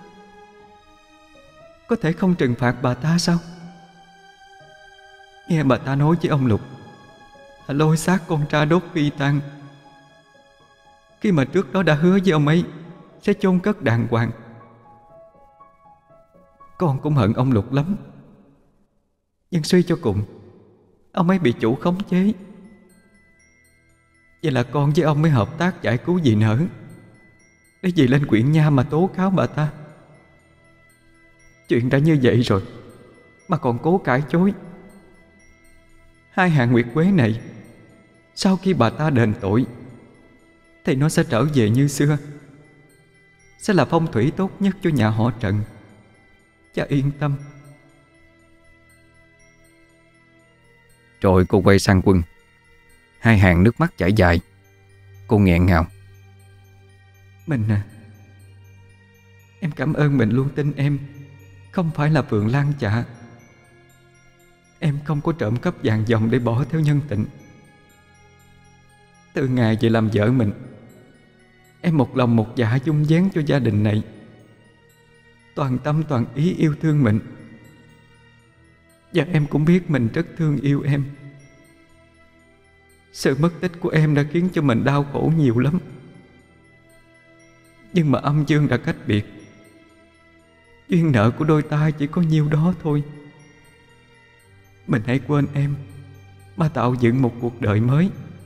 Có thể không trừng phạt bà ta sao? Nghe bà ta nói với ông Lục là lôi xác con ra đốt phi tang, khi mà trước đó đã hứa với ông ấy sẽ chôn cất đàng hoàng. Con cũng hận ông Lục lắm, nhưng suy cho cùng ông ấy bị chủ khống chế. Vậy là con với ông mới hợp tác giải cứu dì Nở, để dì lên Quyện Nha mà tố cáo bà ta. Chuyện đã như vậy rồi mà còn cố cãi chối. Hai hàng nguyệt quế này, sau khi bà ta đền tội thì nó sẽ trở về như xưa, sẽ là phong thủy tốt nhất cho nhà họ Trần. Cha yên tâm. Rồi cô quay sang Quân, hai hàng nước mắt chảy dài. Cô nghẹn ngào. Mình à, em cảm ơn mình luôn tin em không phải là Phượng Lan Chạ. Em không có trộm cắp vàng dòng để bỏ theo nhân tình. Từ ngày về làm vợ mình, em một lòng một dạ dung dáng cho gia đình này, toàn tâm toàn ý yêu thương mình. Và em cũng biết mình rất thương yêu em. Sự mất tích của em đã khiến cho mình đau khổ nhiều lắm. Nhưng mà âm dương đã cách biệt. Duyên nợ của đôi ta chỉ có nhiêu đó thôi. Mình hãy quên em mà tạo dựng một cuộc đời mới.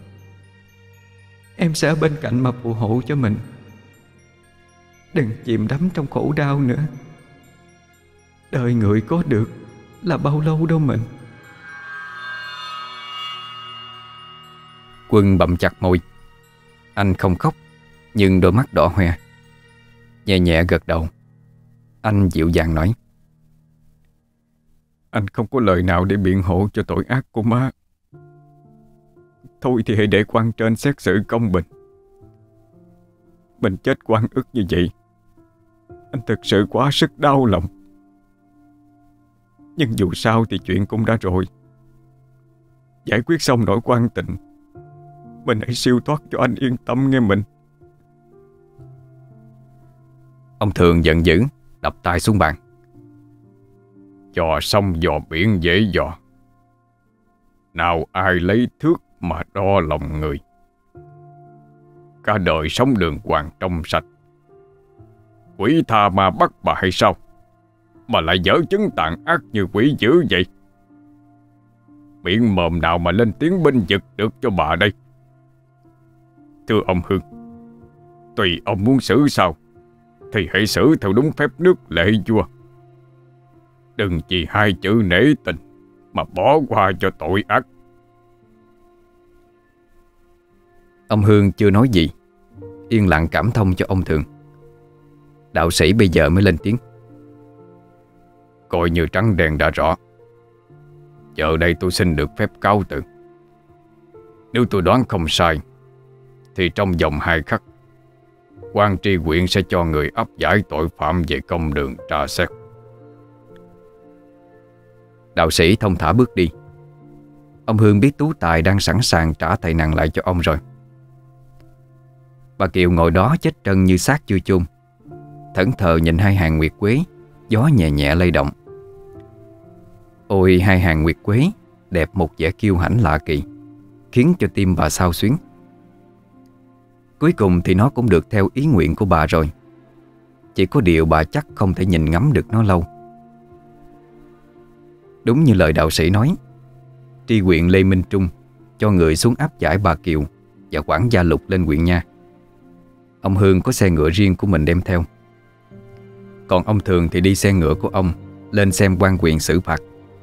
Em sẽ ở bên cạnh mà phù hộ cho mình. Đừng chìm đắm trong khổ đau nữa. Đời người có được là bao lâu đâu mình. Quân bậm chặt môi. Anh không khóc, nhưng đôi mắt đỏ hoe. Nhẹ nhẹ gật đầu. Anh dịu dàng nói: Anh không có lời nào để biện hộ cho tội ác của má. Thôi thì hãy để quan trên xét xử công bình. Mình chết oan ức như vậy, anh thực sự quá sức đau lòng. Nhưng dù sao thì chuyện cũng đã rồi. Giải quyết xong nỗi quan tình, mình hãy siêu thoát cho anh yên tâm nghe mình. Ông Thường giận dữ, đập tay xuống bàn. Dò sông dò biển dễ dò, nào ai lấy thước mà đo lòng người. Cả đời sống đường hoàng trong sạch, quỷ tha ma bắt bà hay sao, mà lại dở chứng tàn ác như quỷ dữ vậy? Miệng mồm nào mà lên tiếng bênh vực được cho bà đây? Thưa ông Hương, tùy ông muốn xử sao thì hãy xử theo đúng phép nước lệ vua. Đừng chỉ hai chữ nể tình mà bỏ qua cho tội ác. Ông Hương chưa nói gì, yên lặng cảm thông cho ông Thường. Đạo sĩ bây giờ mới lên tiếng: Coi như trắng đen đã rõ. Giờ đây tôi xin được phép cáo từ. Nếu tôi đoán không sai thì trong vòng 2 khắc, quan tri huyện sẽ cho người áp giải tội phạm về công đường tra xét. Đạo sĩ thông thả bước đi. Ông Hương biết Tú Tài đang sẵn sàng trả thầy nặng lại cho ông rồi. Bà Kiều ngồi đó chết trân như xác chưa chôn, thẫn thờ nhìn hai hàng nguyệt quế, gió nhẹ nhẹ lay động. Ôi, hai hàng nguyệt quế đẹp một vẻ kiêu hãnh lạ kỳ, khiến cho tim bà xao xuyến. Cuối cùng thì nó cũng được theo ý nguyện của bà rồi. Chỉ có điều bà chắc không thể nhìn ngắm được nó lâu. Đúng như lời đạo sĩ nói, tri huyện Lê Minh Trung cho người xuống áp giải bà Kiều và quản gia Lục lên huyện nha. Ông Hương có xe ngựa riêng của mình đem theo, còn ông Thường thì đi xe ngựa của ông lên xem quan huyện xử phạt.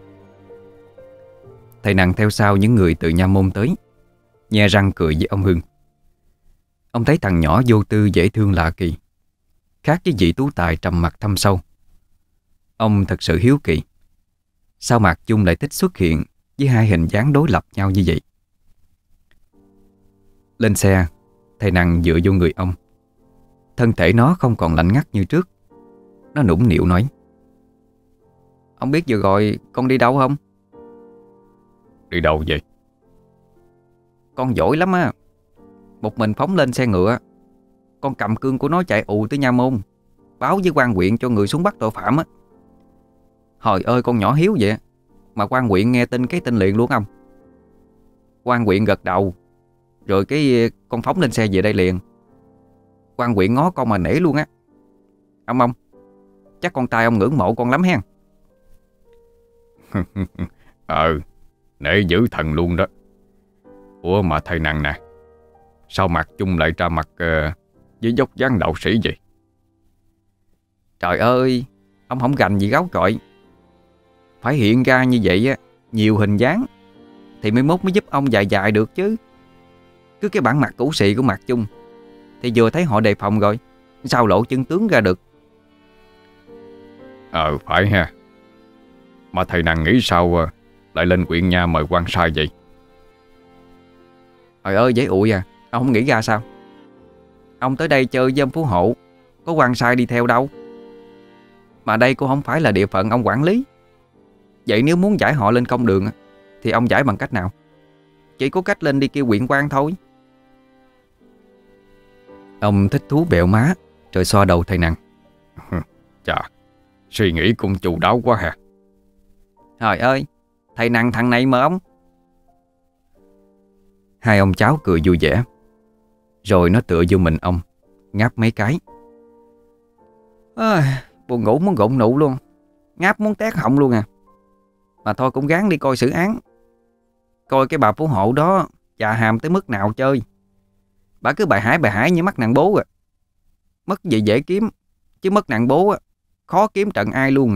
Thầy Nặng theo sau những người từ nha môn tới, nhe răng cười với ông Hương. Ông thấy thằng nhỏ vô tư dễ thương lạ kỳ, khác với vị Tú Tài trầm mặc thâm sâu. Ông thật sự hiếu kỳ, sao Mạc Chung lại thích xuất hiện với hai hình dáng đối lập nhau như vậy. Lên xe, thầy Nặng dựa vô người ông. Thân thể nó không còn lạnh ngắt như trước. Nó nũng nịu nói: Ông biết vừa rồi con đi đâu không? Đi đâu vậy? Con giỏi lắm á. Một mình phóng lên xe ngựa, con cầm cương của nó chạy ù tới nha môn, báo với quan huyện cho người xuống bắt tội phạm á. Trời ơi, con nhỏ hiếu vậy mà quan huyện nghe tin cái tin liền luôn ông. Quan huyện gật đầu, rồi cái con phóng lên xe về đây liền. Quan huyện ngó con mà nể luôn á. Ông, chắc con trai ông ngưỡng mộ con lắm hen. Nể dữ thần luôn đó. Ủa mà thầy Nặng nè, sao Mạc Chung lại ra mặt với dốc dáng đạo sĩ vậy? Trời ơi, ông không gành gì gáo trọi. Phải hiện ra như vậy á, nhiều hình dáng thì mới mốt mới giúp ông dài dài được chứ. Cứ cái bản mặt cũ xị của Mạc Chung thì vừa thấy họ đề phòng rồi, sao lộ chân tướng ra được. Phải ha. Mà thầy Nặng nghĩ sao lại lên huyện nha mời quan sai vậy? Trời ơi, dễ ụi à. Ông không nghĩ ra sao? Ông tới đây chơi với ông Phú Hộ, có quan sai đi theo đâu. Mà đây cũng không phải là địa phận ông quản lý. Vậy nếu muốn giải họ lên công đường thì ông giải bằng cách nào? Chỉ có cách lên đi kêu huyện quan thôi. Ông thích thú bẹo má, rồi xoa đầu thầy Nặng. Chà, suy nghĩ cũng chu đáo quá hả? Trời ơi, Thầy nằng thằng này mà ông. Hai ông cháu cười vui vẻ, rồi nó tựa vô mình ông, ngáp mấy cái. Buồn ngủ muốn gụng nụ luôn, ngáp muốn tét họng luôn à. Mà thôi cũng gắng đi coi xử án, coi cái bà phú hộ đó chà hàm tới mức nào chơi. Bà cứ bài hải như mắt nàng bố à. Mất gì dễ kiếm, chứ mất nàng bố á, khó kiếm trận ai luôn à.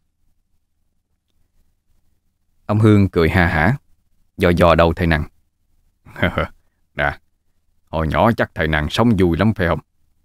Ông Hương cười ha hả, dò dò đầu thầy Nằng. Nè, hồi nhỏ chắc thầy Nằng sống vui lắm phải không?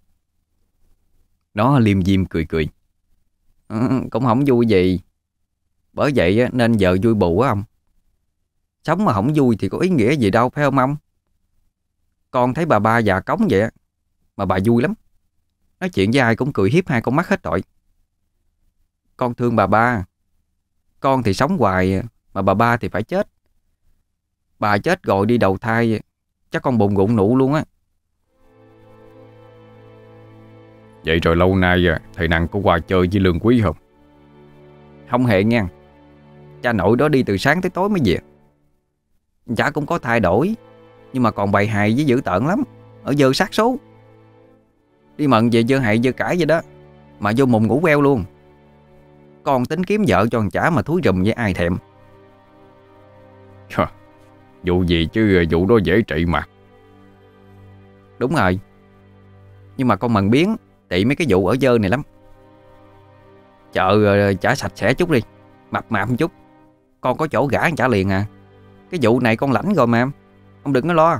Nó liêm diêm cười cười. Cũng không vui gì. Bởi vậy á, nên giờ vui bù á ông. Sống mà không vui thì có ý nghĩa gì đâu phải không ông? Con thấy bà ba già cống vậy á, mà bà vui lắm. Nói chuyện với ai cũng cười hiếp hai con mắt hết trọi. Con thương bà ba. Con thì sống hoài, mà bà ba thì phải chết. Bà chết rồi đi đầu thai, chắc con bụng gụng nụ luôn á. Vậy rồi lâu nay thầy Nằng có qua chơi với Lương Quý không? Không hề nha. Cha nội đó đi từ sáng tới tối mới về. Chả cũng có thay đổi, nhưng mà còn bày hài với dữ tợn lắm. Ở dơ sát số. Đi mận về dơ hại dơ cãi vậy đó, mà vô mùng ngủ queo luôn. Con tính kiếm vợ cho thằng chả mà thúi rùm với ai thèm. Vụ gì chứ vụ đó dễ trị mà. Đúng rồi. Nhưng mà con mần biến trị mấy cái vụ ở dơ này lắm. Chợ chả sạch sẽ chút đi, mập mạp một chút, con có chỗ gả thằng chả liền à. Cái vụ này con lãnh rồi mà ông đừng có lo.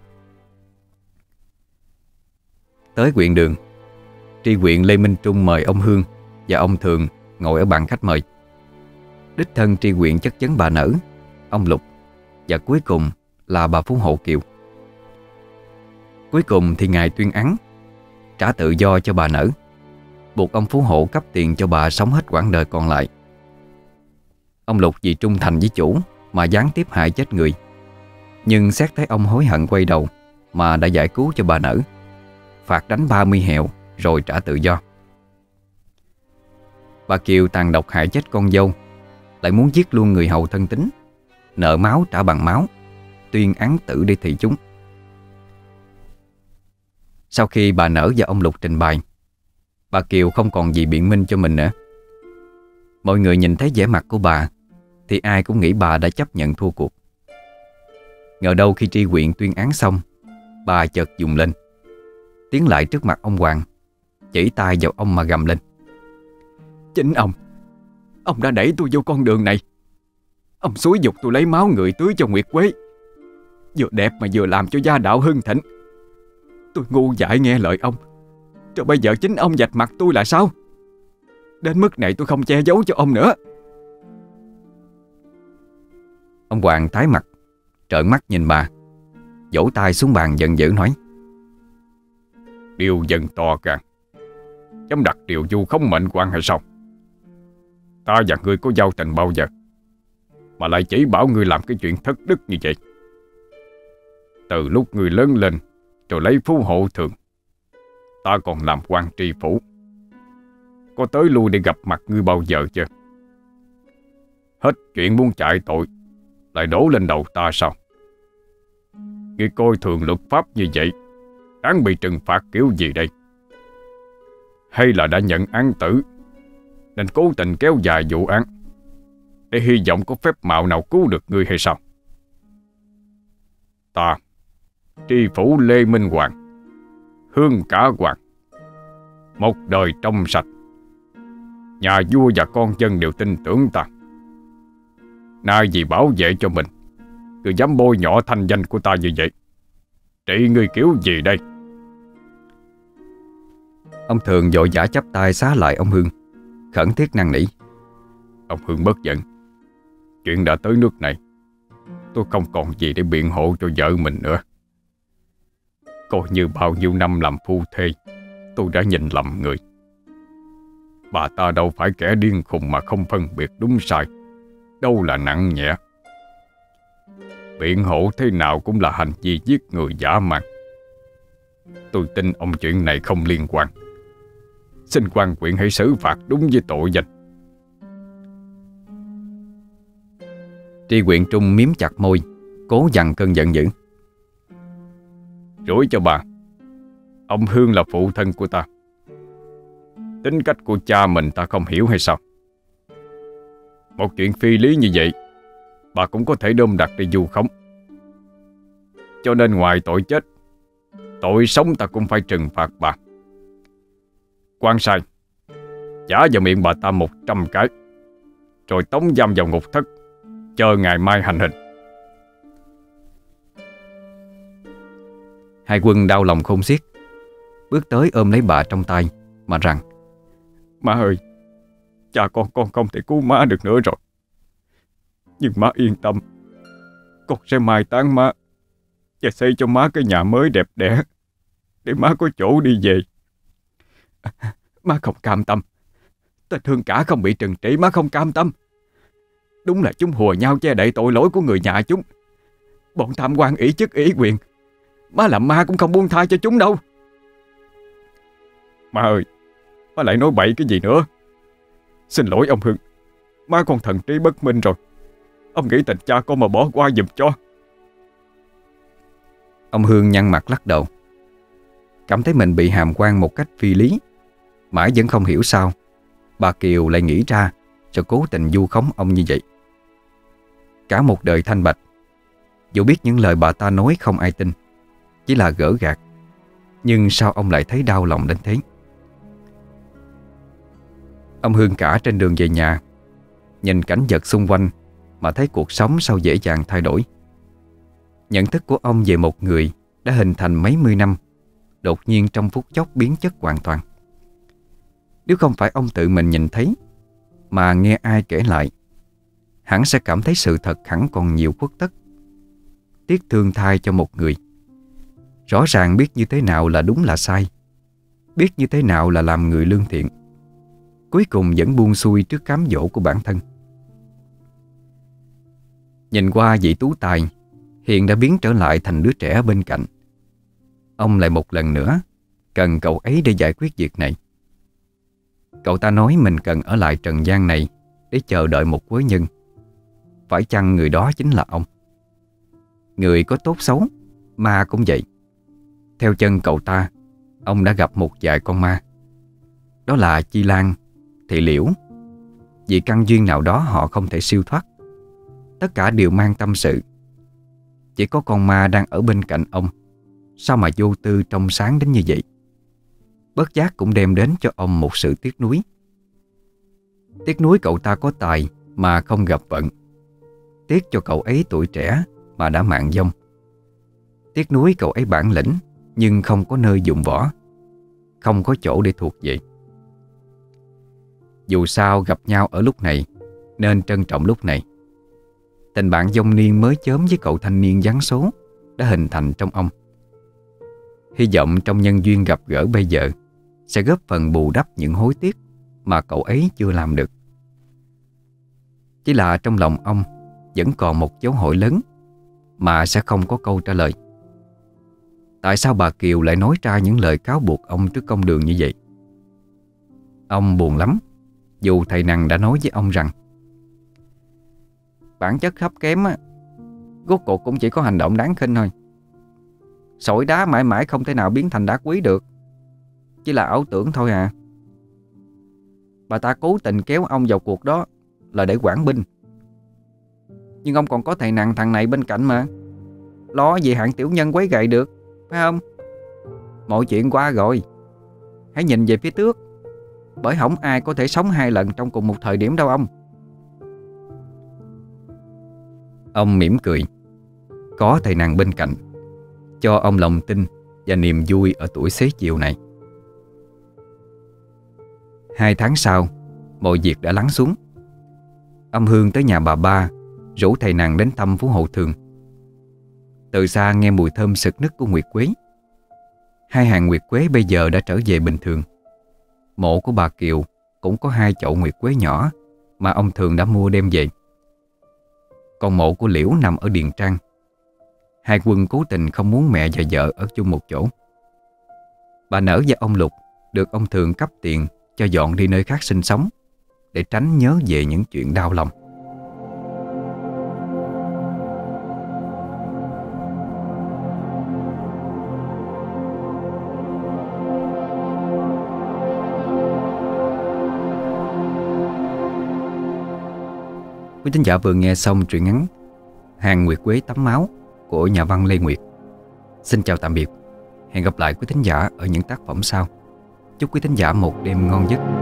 Tới quyện đường, tri huyện Lê Minh Trung mời ông Hương và ông Thường ngồi ở bàn khách mời. Đích thân tri huyện chất vấn bà Nở, ông Lục và cuối cùng là bà Phú Hộ Kiều. Cuối cùng thì ngài tuyên án trả tự do cho bà Nở, buộc ông Phú Hộ cấp tiền cho bà sống hết quãng đời còn lại. Ông Lục vì trung thành với chủ mà gián tiếp hại chết người, nhưng xét thấy ông hối hận quay đầu mà đã giải cứu cho bà Nở, phạt đánh 30 hẹo rồi trả tự do. Bà Kiều tàn độc hại chết con dâu, lại muốn giết luôn người hầu thân tín, nợ máu trả bằng máu, tuyên án tử để thị chúng. Sau khi bà Nở và ông Lục trình bày, bà Kiều không còn gì biện minh cho mình nữa. Mọi người nhìn thấy vẻ mặt của bà thì ai cũng nghĩ bà đã chấp nhận thua cuộc. Ngờ đâu khi tri huyện tuyên án xong, bà chợt dùng lên, tiến lại trước mặt ông Hoàng, chỉ tay vào ông mà gầm lên: "Chính ông đã đẩy tôi vô con đường này. Ông xúi giục tôi lấy máu người tưới cho Nguyệt Quế, vừa đẹp mà vừa làm cho gia đạo hưng thịnh. Tôi ngu dại nghe lời ông, rồi bây giờ chính ông vạch mặt tôi là sao? Đến mức này tôi không che giấu cho ông nữa." Ông Hoàng tái mặt, trợn mắt nhìn bà, vỗ tay xuống bàn giận dữ nói: "Điều dân to gan, dám đặt điều du không mệnh quan hay sao? Ta và ngươi có giao tình bao giờ mà lại chỉ bảo ngươi làm cái chuyện thất đức như vậy? Từ lúc ngươi lớn lên rồi lấy Phú Hộ Thường, ta còn làm quan tri phủ, có tới lui để gặp mặt ngươi bao giờ chưa? Hết chuyện muốn chạy tội lại đổ lên đầu ta sao? Ngươi coi thường luật pháp như vậy, đáng bị trừng phạt kiểu gì đây? Hay là đã nhận án tử nên cố tình kéo dài vụ án để hy vọng có phép màu nào cứu được ngươi hay sao? Ta, tri phủ Lê Minh Hoàng, Hương Cả Hoàng, một đời trong sạch, nhà vua và con dân đều tin tưởng ta. Nay vì bảo vệ cho mình, cứ dám bôi nhọ thanh danh của ta như vậy, trị ngươi kiểu gì đây?" Ông Thường vội vã chắp tay xá lại ông Hương, khẩn thiết năn nỉ: "Ông Hương bất giận. Chuyện đã tới nước này, tôi không còn gì để biện hộ cho vợ mình nữa. Coi như bao nhiêu năm làm phu thê, tôi đã nhìn lầm người. Bà ta đâu phải kẻ điên khùng mà không phân biệt đúng sai, đâu là nặng nhẹ. Biện hộ thế nào cũng là hành vi giết người dã man. Tôi tin ông chuyện này không liên quan. Xin quan huyện hãy xử phạt đúng với tội danh." Tri Huyện Trung miếm chặt môi, cố dằn cơn giận dữ. Rủi cho bà, ông Hương là phụ thân của ta. Tính cách của cha mình ta không hiểu hay sao? Một chuyện phi lý như vậy bà cũng có thể đâm đặt đi vu khống. Cho nên ngoài tội chết, tội sống ta cũng phải trừng phạt bà. Quan sai, chả vào miệng bà ta 100 cái, rồi tống giam vào ngục thất, chờ ngày mai hành hình. Hai quân đau lòng khôn xiết, bước tới ôm lấy bà trong tay mà rằng: Má ơi, cha con không thể cứu má được nữa rồi. Nhưng má yên tâm, con sẽ mai táng má và xây cho má cái nhà mới đẹp đẽ để má có chỗ đi về. Má không cam tâm. Tên Hương Cả không bị trừng trị, má không cam tâm. Đúng là chúng hùa nhau che đậy tội lỗi của người nhà chúng. Bọn tham quan ỷ chức ỷ quyền, má làm ma cũng không buông tha cho chúng đâu. Má ơi, má lại nói bậy cái gì nữa? Xin lỗi ông Hưng, má con thần trí bất minh rồi. Ông nghĩ tình cha con mà bỏ qua giùm cho. Ông Hương nhăn mặt lắc đầu, cảm thấy mình bị hàm quan một cách phi lý. Mãi vẫn không hiểu sao bà Kiều lại nghĩ ra rồi cố tình vu khống ông như vậy. Cả một đời thanh bạch, dù biết những lời bà ta nói không ai tin, chỉ là gỡ gạc, nhưng sao ông lại thấy đau lòng đến thế? Ông Hương Cả trên đường về nhà, nhìn cảnh vật xung quanh mà thấy cuộc sống sao dễ dàng thay đổi. Nhận thức của ông về một người đã hình thành mấy mươi năm đột nhiên trong phút chốc biến chất hoàn toàn. Nếu không phải ông tự mình nhìn thấy mà nghe ai kể lại, hẳn sẽ cảm thấy sự thật hẳn còn nhiều khuất tất. Tiếc thương thay cho một người rõ ràng biết như thế nào là đúng là sai, biết như thế nào là làm người lương thiện, cuối cùng vẫn buông xuôi trước cám dỗ của bản thân. Nhìn qua vị tú tài hiện đã biến trở lại thành đứa trẻ bên cạnh, ông lại một lần nữa cần cậu ấy để giải quyết việc này. Cậu ta nói mình cần ở lại trần gian này để chờ đợi một quế nhân. Phải chăng người đó chính là ông? Người có tốt xấu, ma cũng vậy. Theo chân cậu ta, ông đã gặp một vài con ma. Đó là Chi Lan, Thị Liễu. Vì căn duyên nào đó họ không thể siêu thoát. Tất cả đều mang tâm sự. Chỉ có con ma đang ở bên cạnh ông, sao mà vô tư trong sáng đến như vậy? Bất giác cũng đem đến cho ông một sự tiếc nuối. Tiếc nuối cậu ta có tài mà không gặp vận. Tiếc cho cậu ấy tuổi trẻ mà đã mạng vong. Tiếc nuối cậu ấy bản lĩnh nhưng không có nơi dụng võ, không có chỗ để thuộc về. Dù sao gặp nhau ở lúc này nên trân trọng lúc này. Tình bạn vong niên mới chớm với cậu thanh niên vắng số đã hình thành trong ông. Hy vọng trong nhân duyên gặp gỡ bây giờ sẽ góp phần bù đắp những hối tiếc mà cậu ấy chưa làm được. Chỉ là trong lòng ông vẫn còn một dấu hỏi lớn mà sẽ không có câu trả lời. Tại sao bà Kiều lại nói ra những lời cáo buộc ông trước công đường như vậy? Ông buồn lắm, dù thầy Nằng đã nói với ông rằng bản chất thấp kém á, rốt cuộc cũng chỉ có hành động đáng khinh thôi. Sỏi đá mãi mãi không thể nào biến thành đá quý được, chỉ là ảo tưởng thôi à. Bà ta cố tình kéo ông vào cuộc đó là để quản binh. Nhưng ông còn có thầy Nằng thằng này bên cạnh mà, lo gì hạng tiểu nhân quấy gậy được, phải không? Mọi chuyện qua rồi, hãy nhìn về phía trước, bởi không ai có thể sống hai lần trong cùng một thời điểm đâu ông. Ông mỉm cười. Có thầy Nằng bên cạnh cho ông lòng tin và niềm vui ở tuổi xế chiều này. 2 tháng sau, mọi việc đã lắng xuống. Ông Hương tới nhà bà Ba, rủ thầy Nằng đến thăm Phú Hộ Thường. Từ xa nghe mùi thơm sực nức của nguyệt quế. 2 hàng nguyệt quế bây giờ đã trở về bình thường. Mộ của bà Kiều cũng có 2 chậu nguyệt quế nhỏ mà ông Thường đã mua đem về. Còn mộ của Liễu nằm ở điền trang. Hai quân cố tình không muốn mẹ và vợ ở chung một chỗ. Bà Nở và ông Lục được ông Thường cấp tiền cho dọn đi nơi khác sinh sống, để tránh nhớ về những chuyện đau lòng. Quý thính giả vừa nghe xong truyện ngắn Hàng Nguyệt Quế Tắm Máu của nhà văn Lê Nguyệt. Xin chào tạm biệt. Hẹn gặp lại quý thính giả ở những tác phẩm sau. Chúc quý thính giả một đêm ngon giấc.